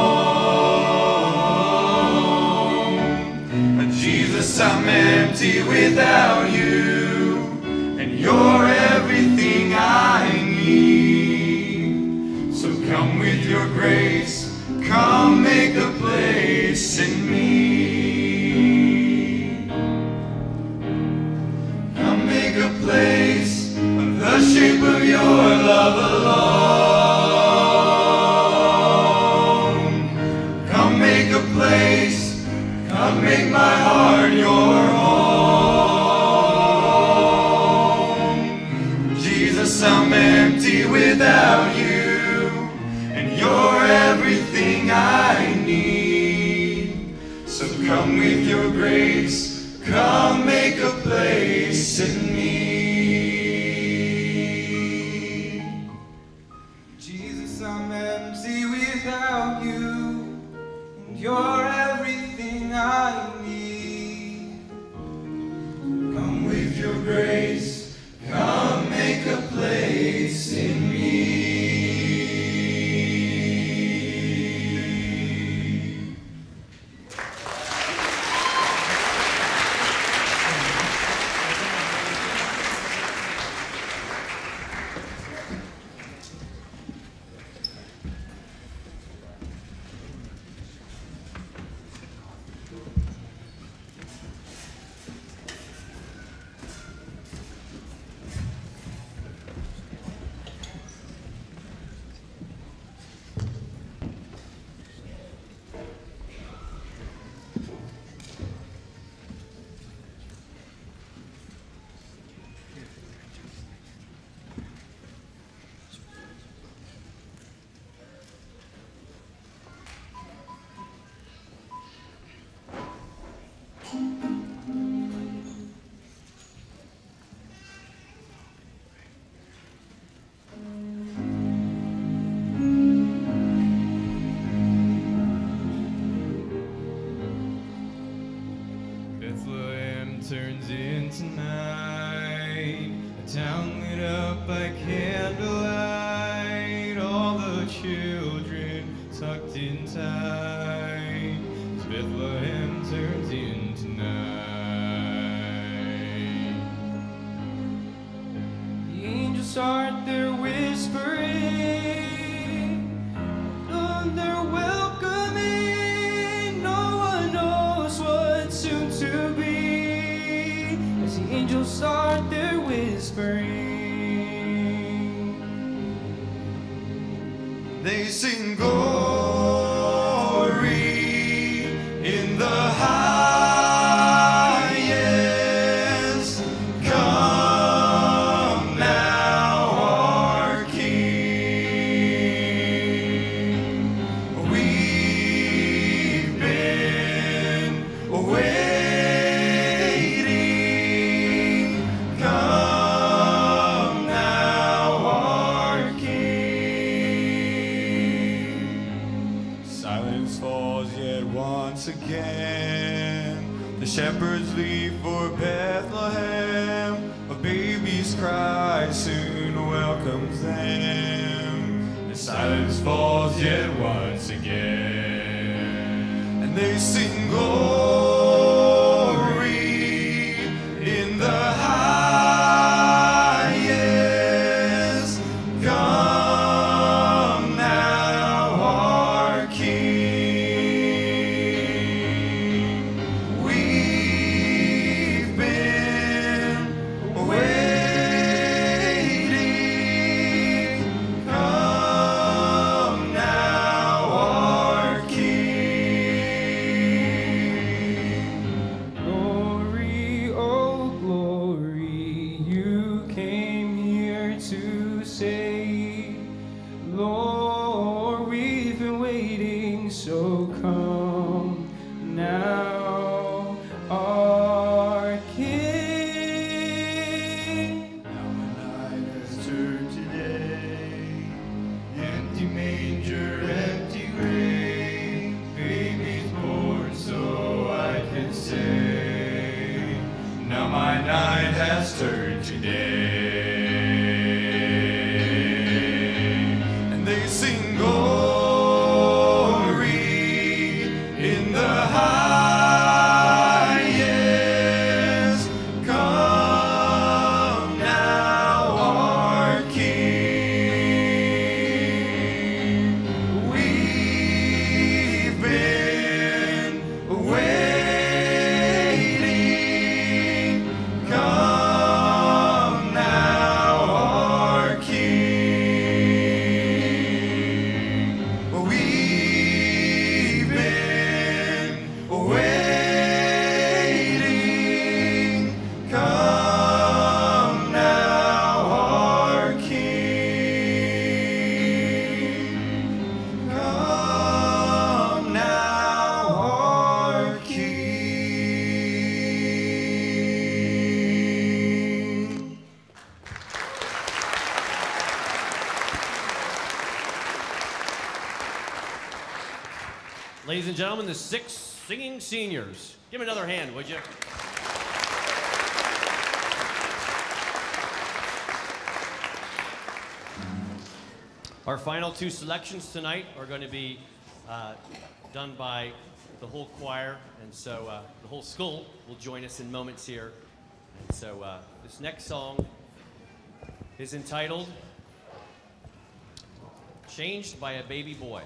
Speaker 12: home. Jesus, I'm empty without you, and you're everything I need. So come with your grace, come make a place in me. Come make a place, the shape of your love alone. Come make a place, come make my heart your home. Jesus, I'm empty without you, and you're everything I need. So come with your grace, come make a place in me. Jesus, I'm empty without you, and you're everything I need. Come with your grace, come make a place in me. Bethlehem turns into night, a town lit up by candlelight, all the children tucked in tight, as Bethlehem turns into night. The angels aren't there whispering on their way. spring. They sing glory in the highest. Come now, our King. We've been waiting. Come now, our King. Silence falls yet once again. The shepherds leave for Bethlehem. A baby's cry soon welcomes them. The silence falls yet once again. And they sing glory in the highest. Come now, our King. We've been waiting. Come now, our King.
Speaker 6: Glory, oh glory, you came here to save. Lord, we've been waiting, so come now, our King.
Speaker 12: Now the night has turned today. Empty manger, empty grave. Baby's born, so I can say. Now my night has turned today. And they sing glory in the highest. Come now, our King. We've been waiting. Come now, our King. We've been waiting. Come now, our King. Come now, our King.
Speaker 1: Ladies and gentlemen, the six singing seniors. Give them another hand, would you? Our final two selections tonight are going to be uh, done by the whole choir, and so uh, the whole school will join us in moments here. And so uh, this next song is entitled Changed by a Baby Boy.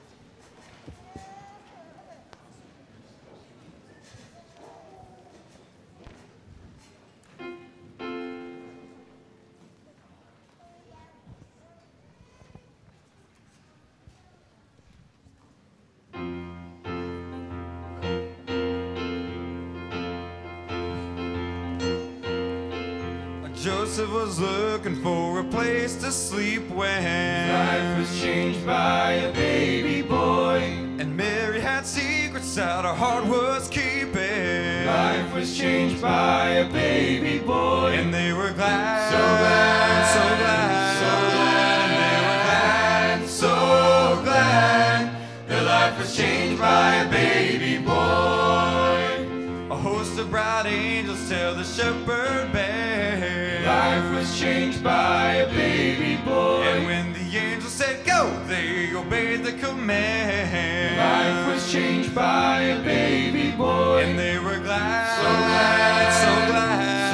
Speaker 12: Joseph was looking for a place to sleep when life was changed by a baby boy. And Mary had secrets that her heart was keeping. Life was changed by a baby boy. And they were glad, so glad, so glad, so glad. And they were glad, so glad that life was changed by a baby boy. A host of bright angels tell the shepherd bear life was changed by a baby boy. And when the angel said go, they obeyed the command. Life was changed by a baby boy. And they were glad, so glad, so glad,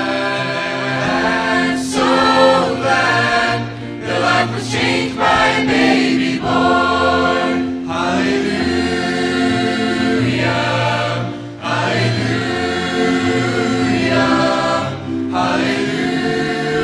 Speaker 12: so glad. They were glad, so glad that life was changed by a baby boy. Hallelujah, hallelujah, hallelujah.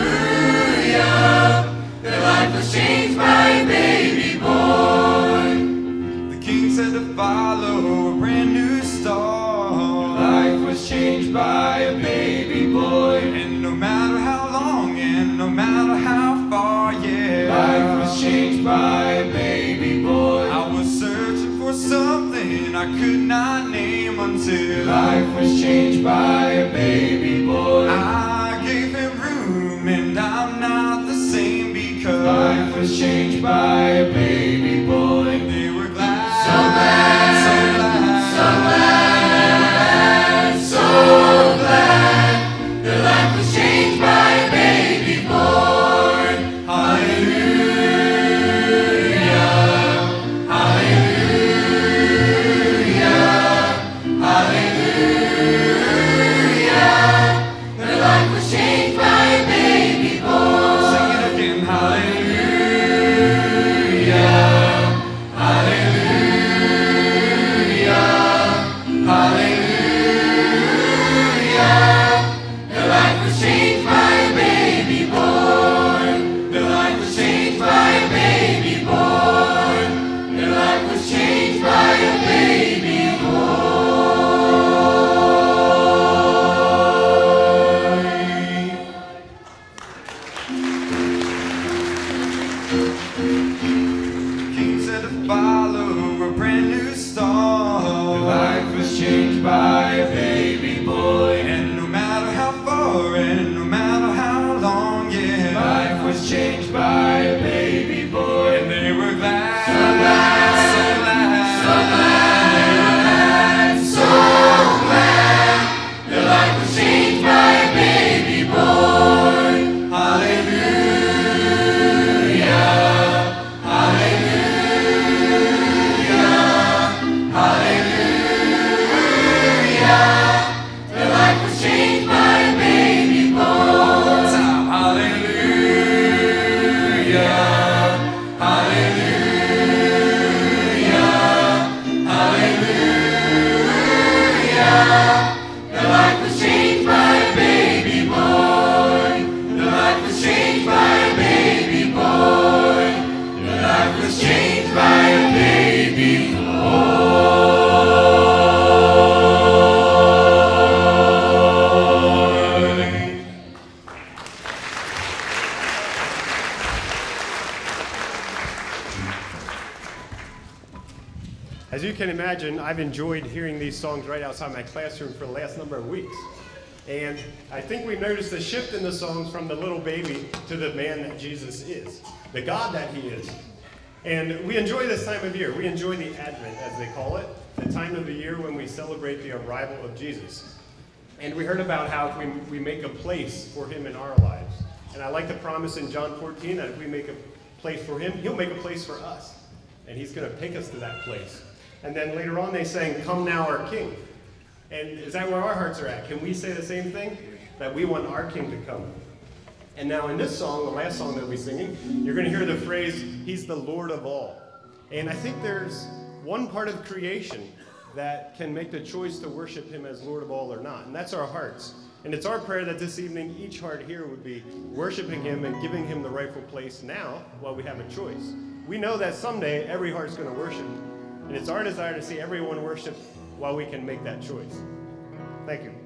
Speaker 12: by a baby boy. I was searching for something I could not name until life was changed by a baby boy. I gave him room and I'm not the same because life was changed by a baby boy. They were glad, so glad, so glad, so glad, so glad that life was changed by a baby born. Hallelujah, hallelujah, hallelujah. That life was changed by a baby born. Sing it again, hallelujah, hallelujah, hallelujah. The life was changed by a baby born. The life was changed by a baby born. The life was changed by a baby King said to follow a brand new star. The life was changed by a baby boy. And no matter how far and no matter how long, yeah, life was changed by a baby boy. And they were glad, so glad, so glad, so glad, so glad. Their life was changed by a baby born. Hallelujah, hallelujah, hallelujah. Their life was changed by a baby born. Hallelujah, hallelujah, hallelujah. Their life was changed by a baby born. Their life was changed by a baby born. Their life was changed by a baby born.
Speaker 13: As you can imagine, I've enjoyed hearing these songs right outside my classroom for the last number of weeks. And I think we've noticed a shift in the songs from the little baby to the man that Jesus is, the God that he is. And we enjoy this time of year. We enjoy the Advent, as they call it, the time of the year when we celebrate the arrival of Jesus. And we heard about how we, we make a place for him in our lives. And I like the promise in John fourteen that if we make a place for him, he'll make a place for us. And he's going to take us to that place. And then later on they sang, "Come now, our King." And is that where our hearts are at? Can we say the same thing? That we want our King to come. And now in this song, the last song that we'll be singing, you're going to hear the phrase, "He's the Lord of all." And I think there's one part of creation that can make the choice to worship him as Lord of all or not, and that's our hearts. And it's our prayer that this evening each heart here would be worshiping him and giving him the rightful place now while we have a choice. We know that someday every heart's going to worship, and it's our desire to see everyone worship while we can make that choice. Thank you.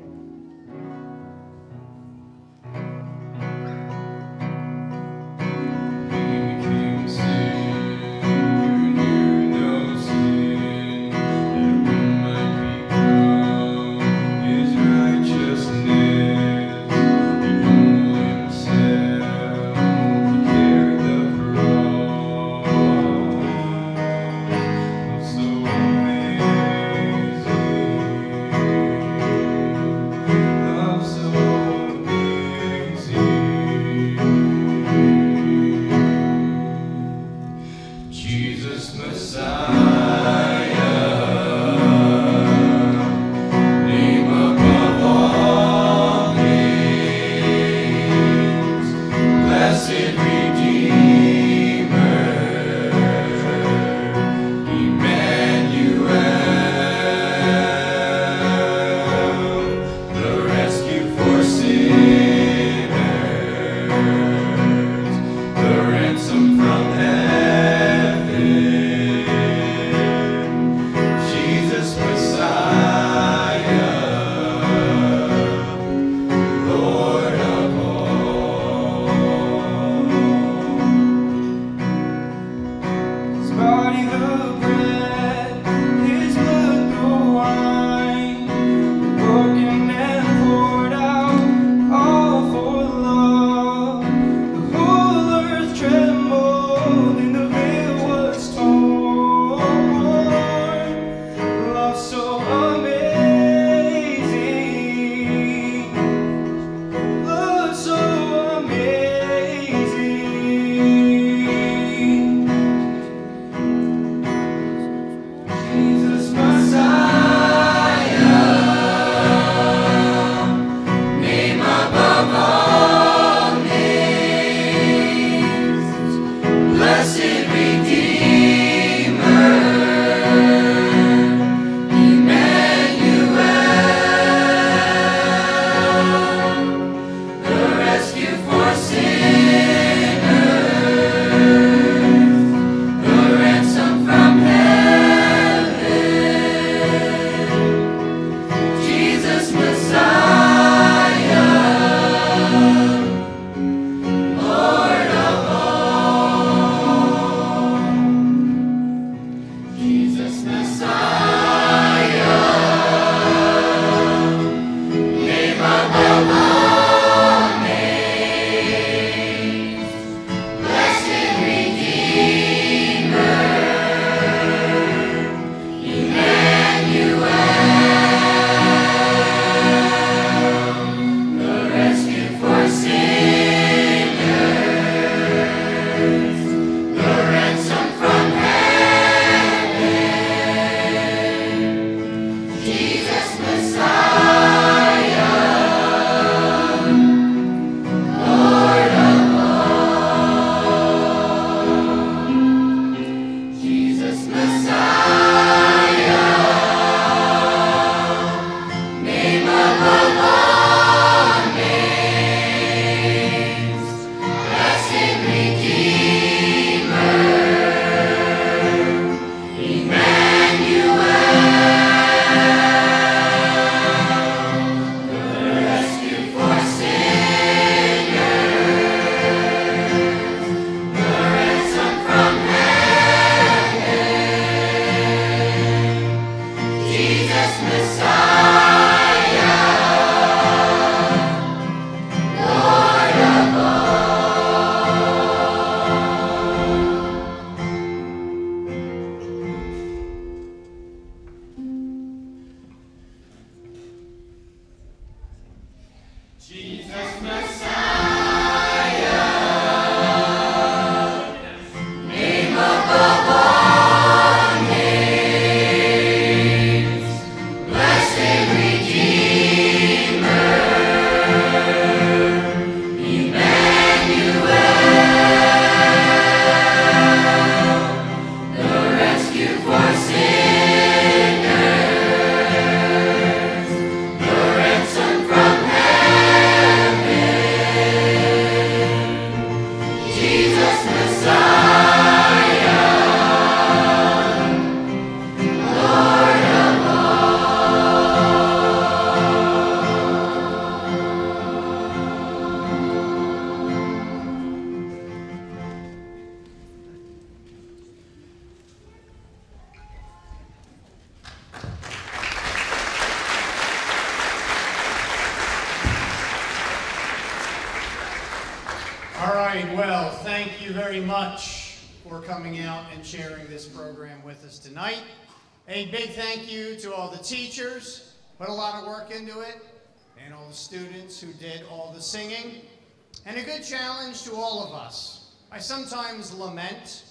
Speaker 14: All right, well, thank you very much for coming out and sharing this program with us tonight. A big thank you to all the teachers, put a lot of work into it, and all the students who did all the singing. And a good challenge to all of us. I sometimes lament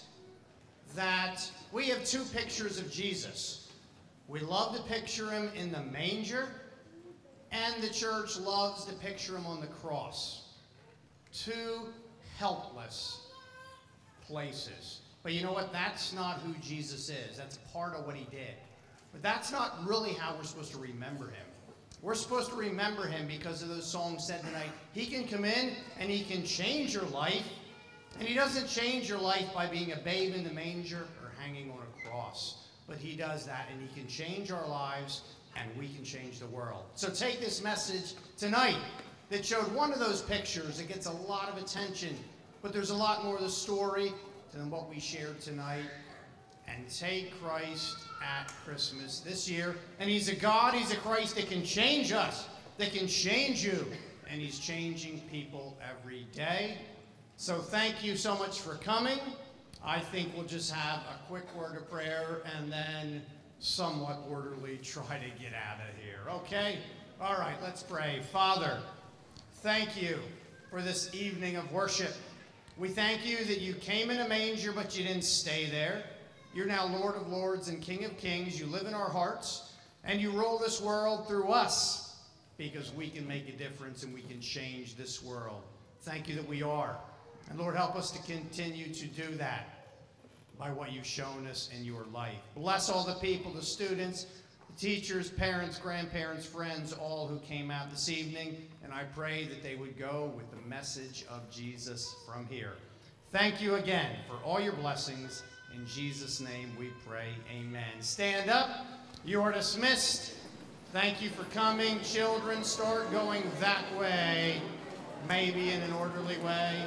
Speaker 14: that we have two pictures of Jesus. We love to picture him in the manger, and the church loves to picture him on the cross. Two helpless places. But you know what? That's not who Jesus is. That's part of what he did. But that's not really how we're supposed to remember him. We're supposed to remember him because of those songs said tonight. He can come in and he can change your life. And he doesn't change your life by being a babe in the manger or hanging on a cross. But he does that, and he can change our lives, and we can change the world. So take this message tonight that showed one of those pictures. It gets a lot of attention, but there's a lot more of the story than what we shared tonight. And take Christ at Christmas this year. And he's a God, he's a Christ that can change us, that can change you. And he's changing people every day. So thank you so much for coming. I think we'll just have a quick word of prayer and then somewhat orderly try to get out of here. Okay? All right, let's pray. Father, thank you for this evening of worship. We thank you that you came in a manger, but you didn't stay there. You're now Lord of Lords and King of Kings. You live in our hearts, and you rule this world through us because we can make a difference and we can change this world. Thank you that we are. And Lord, help us to continue to do that by what you've shown us in your life. Bless all the people, the students, the teachers, parents, grandparents, friends, all who came out this evening. And I pray that they would go with the message of Jesus from here. Thank you again for all your blessings. In Jesus' name we pray, amen. Stand up. You are dismissed. Thank you for coming. Children, start going that way, maybe in an orderly way.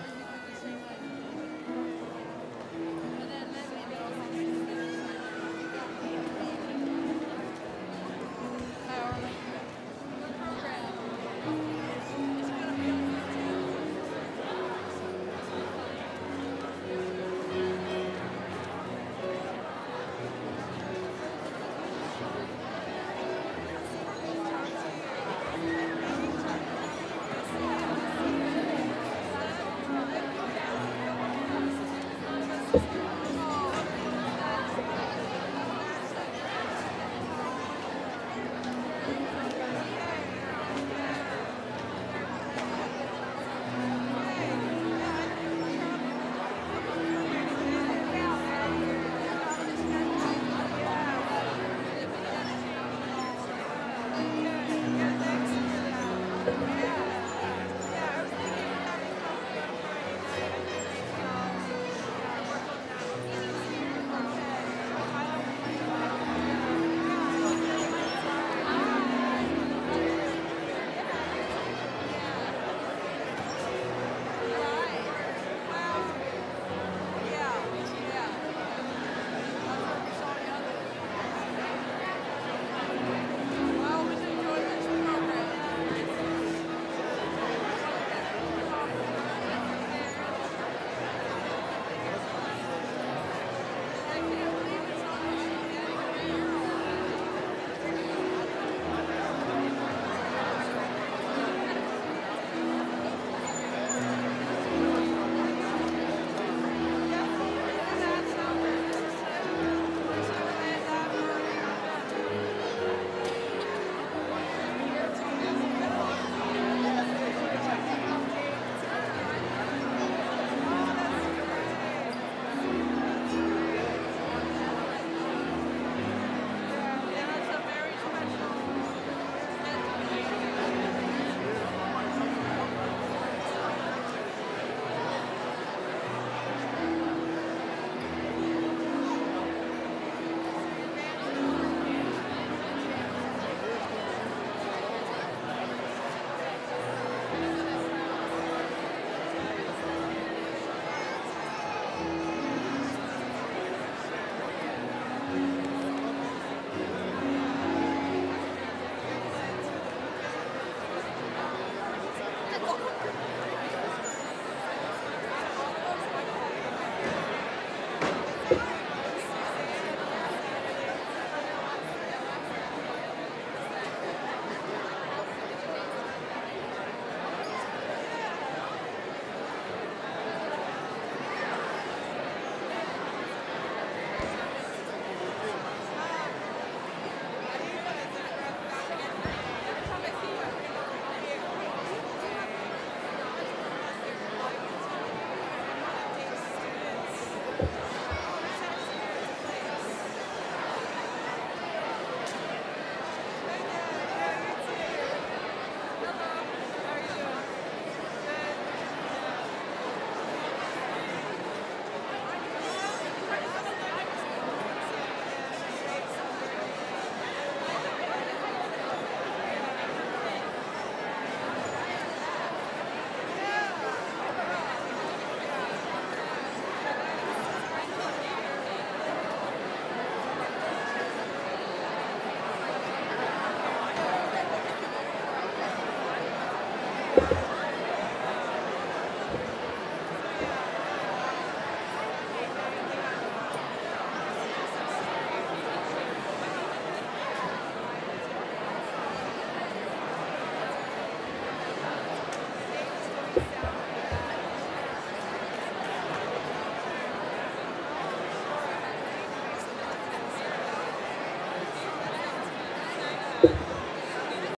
Speaker 8: Sound.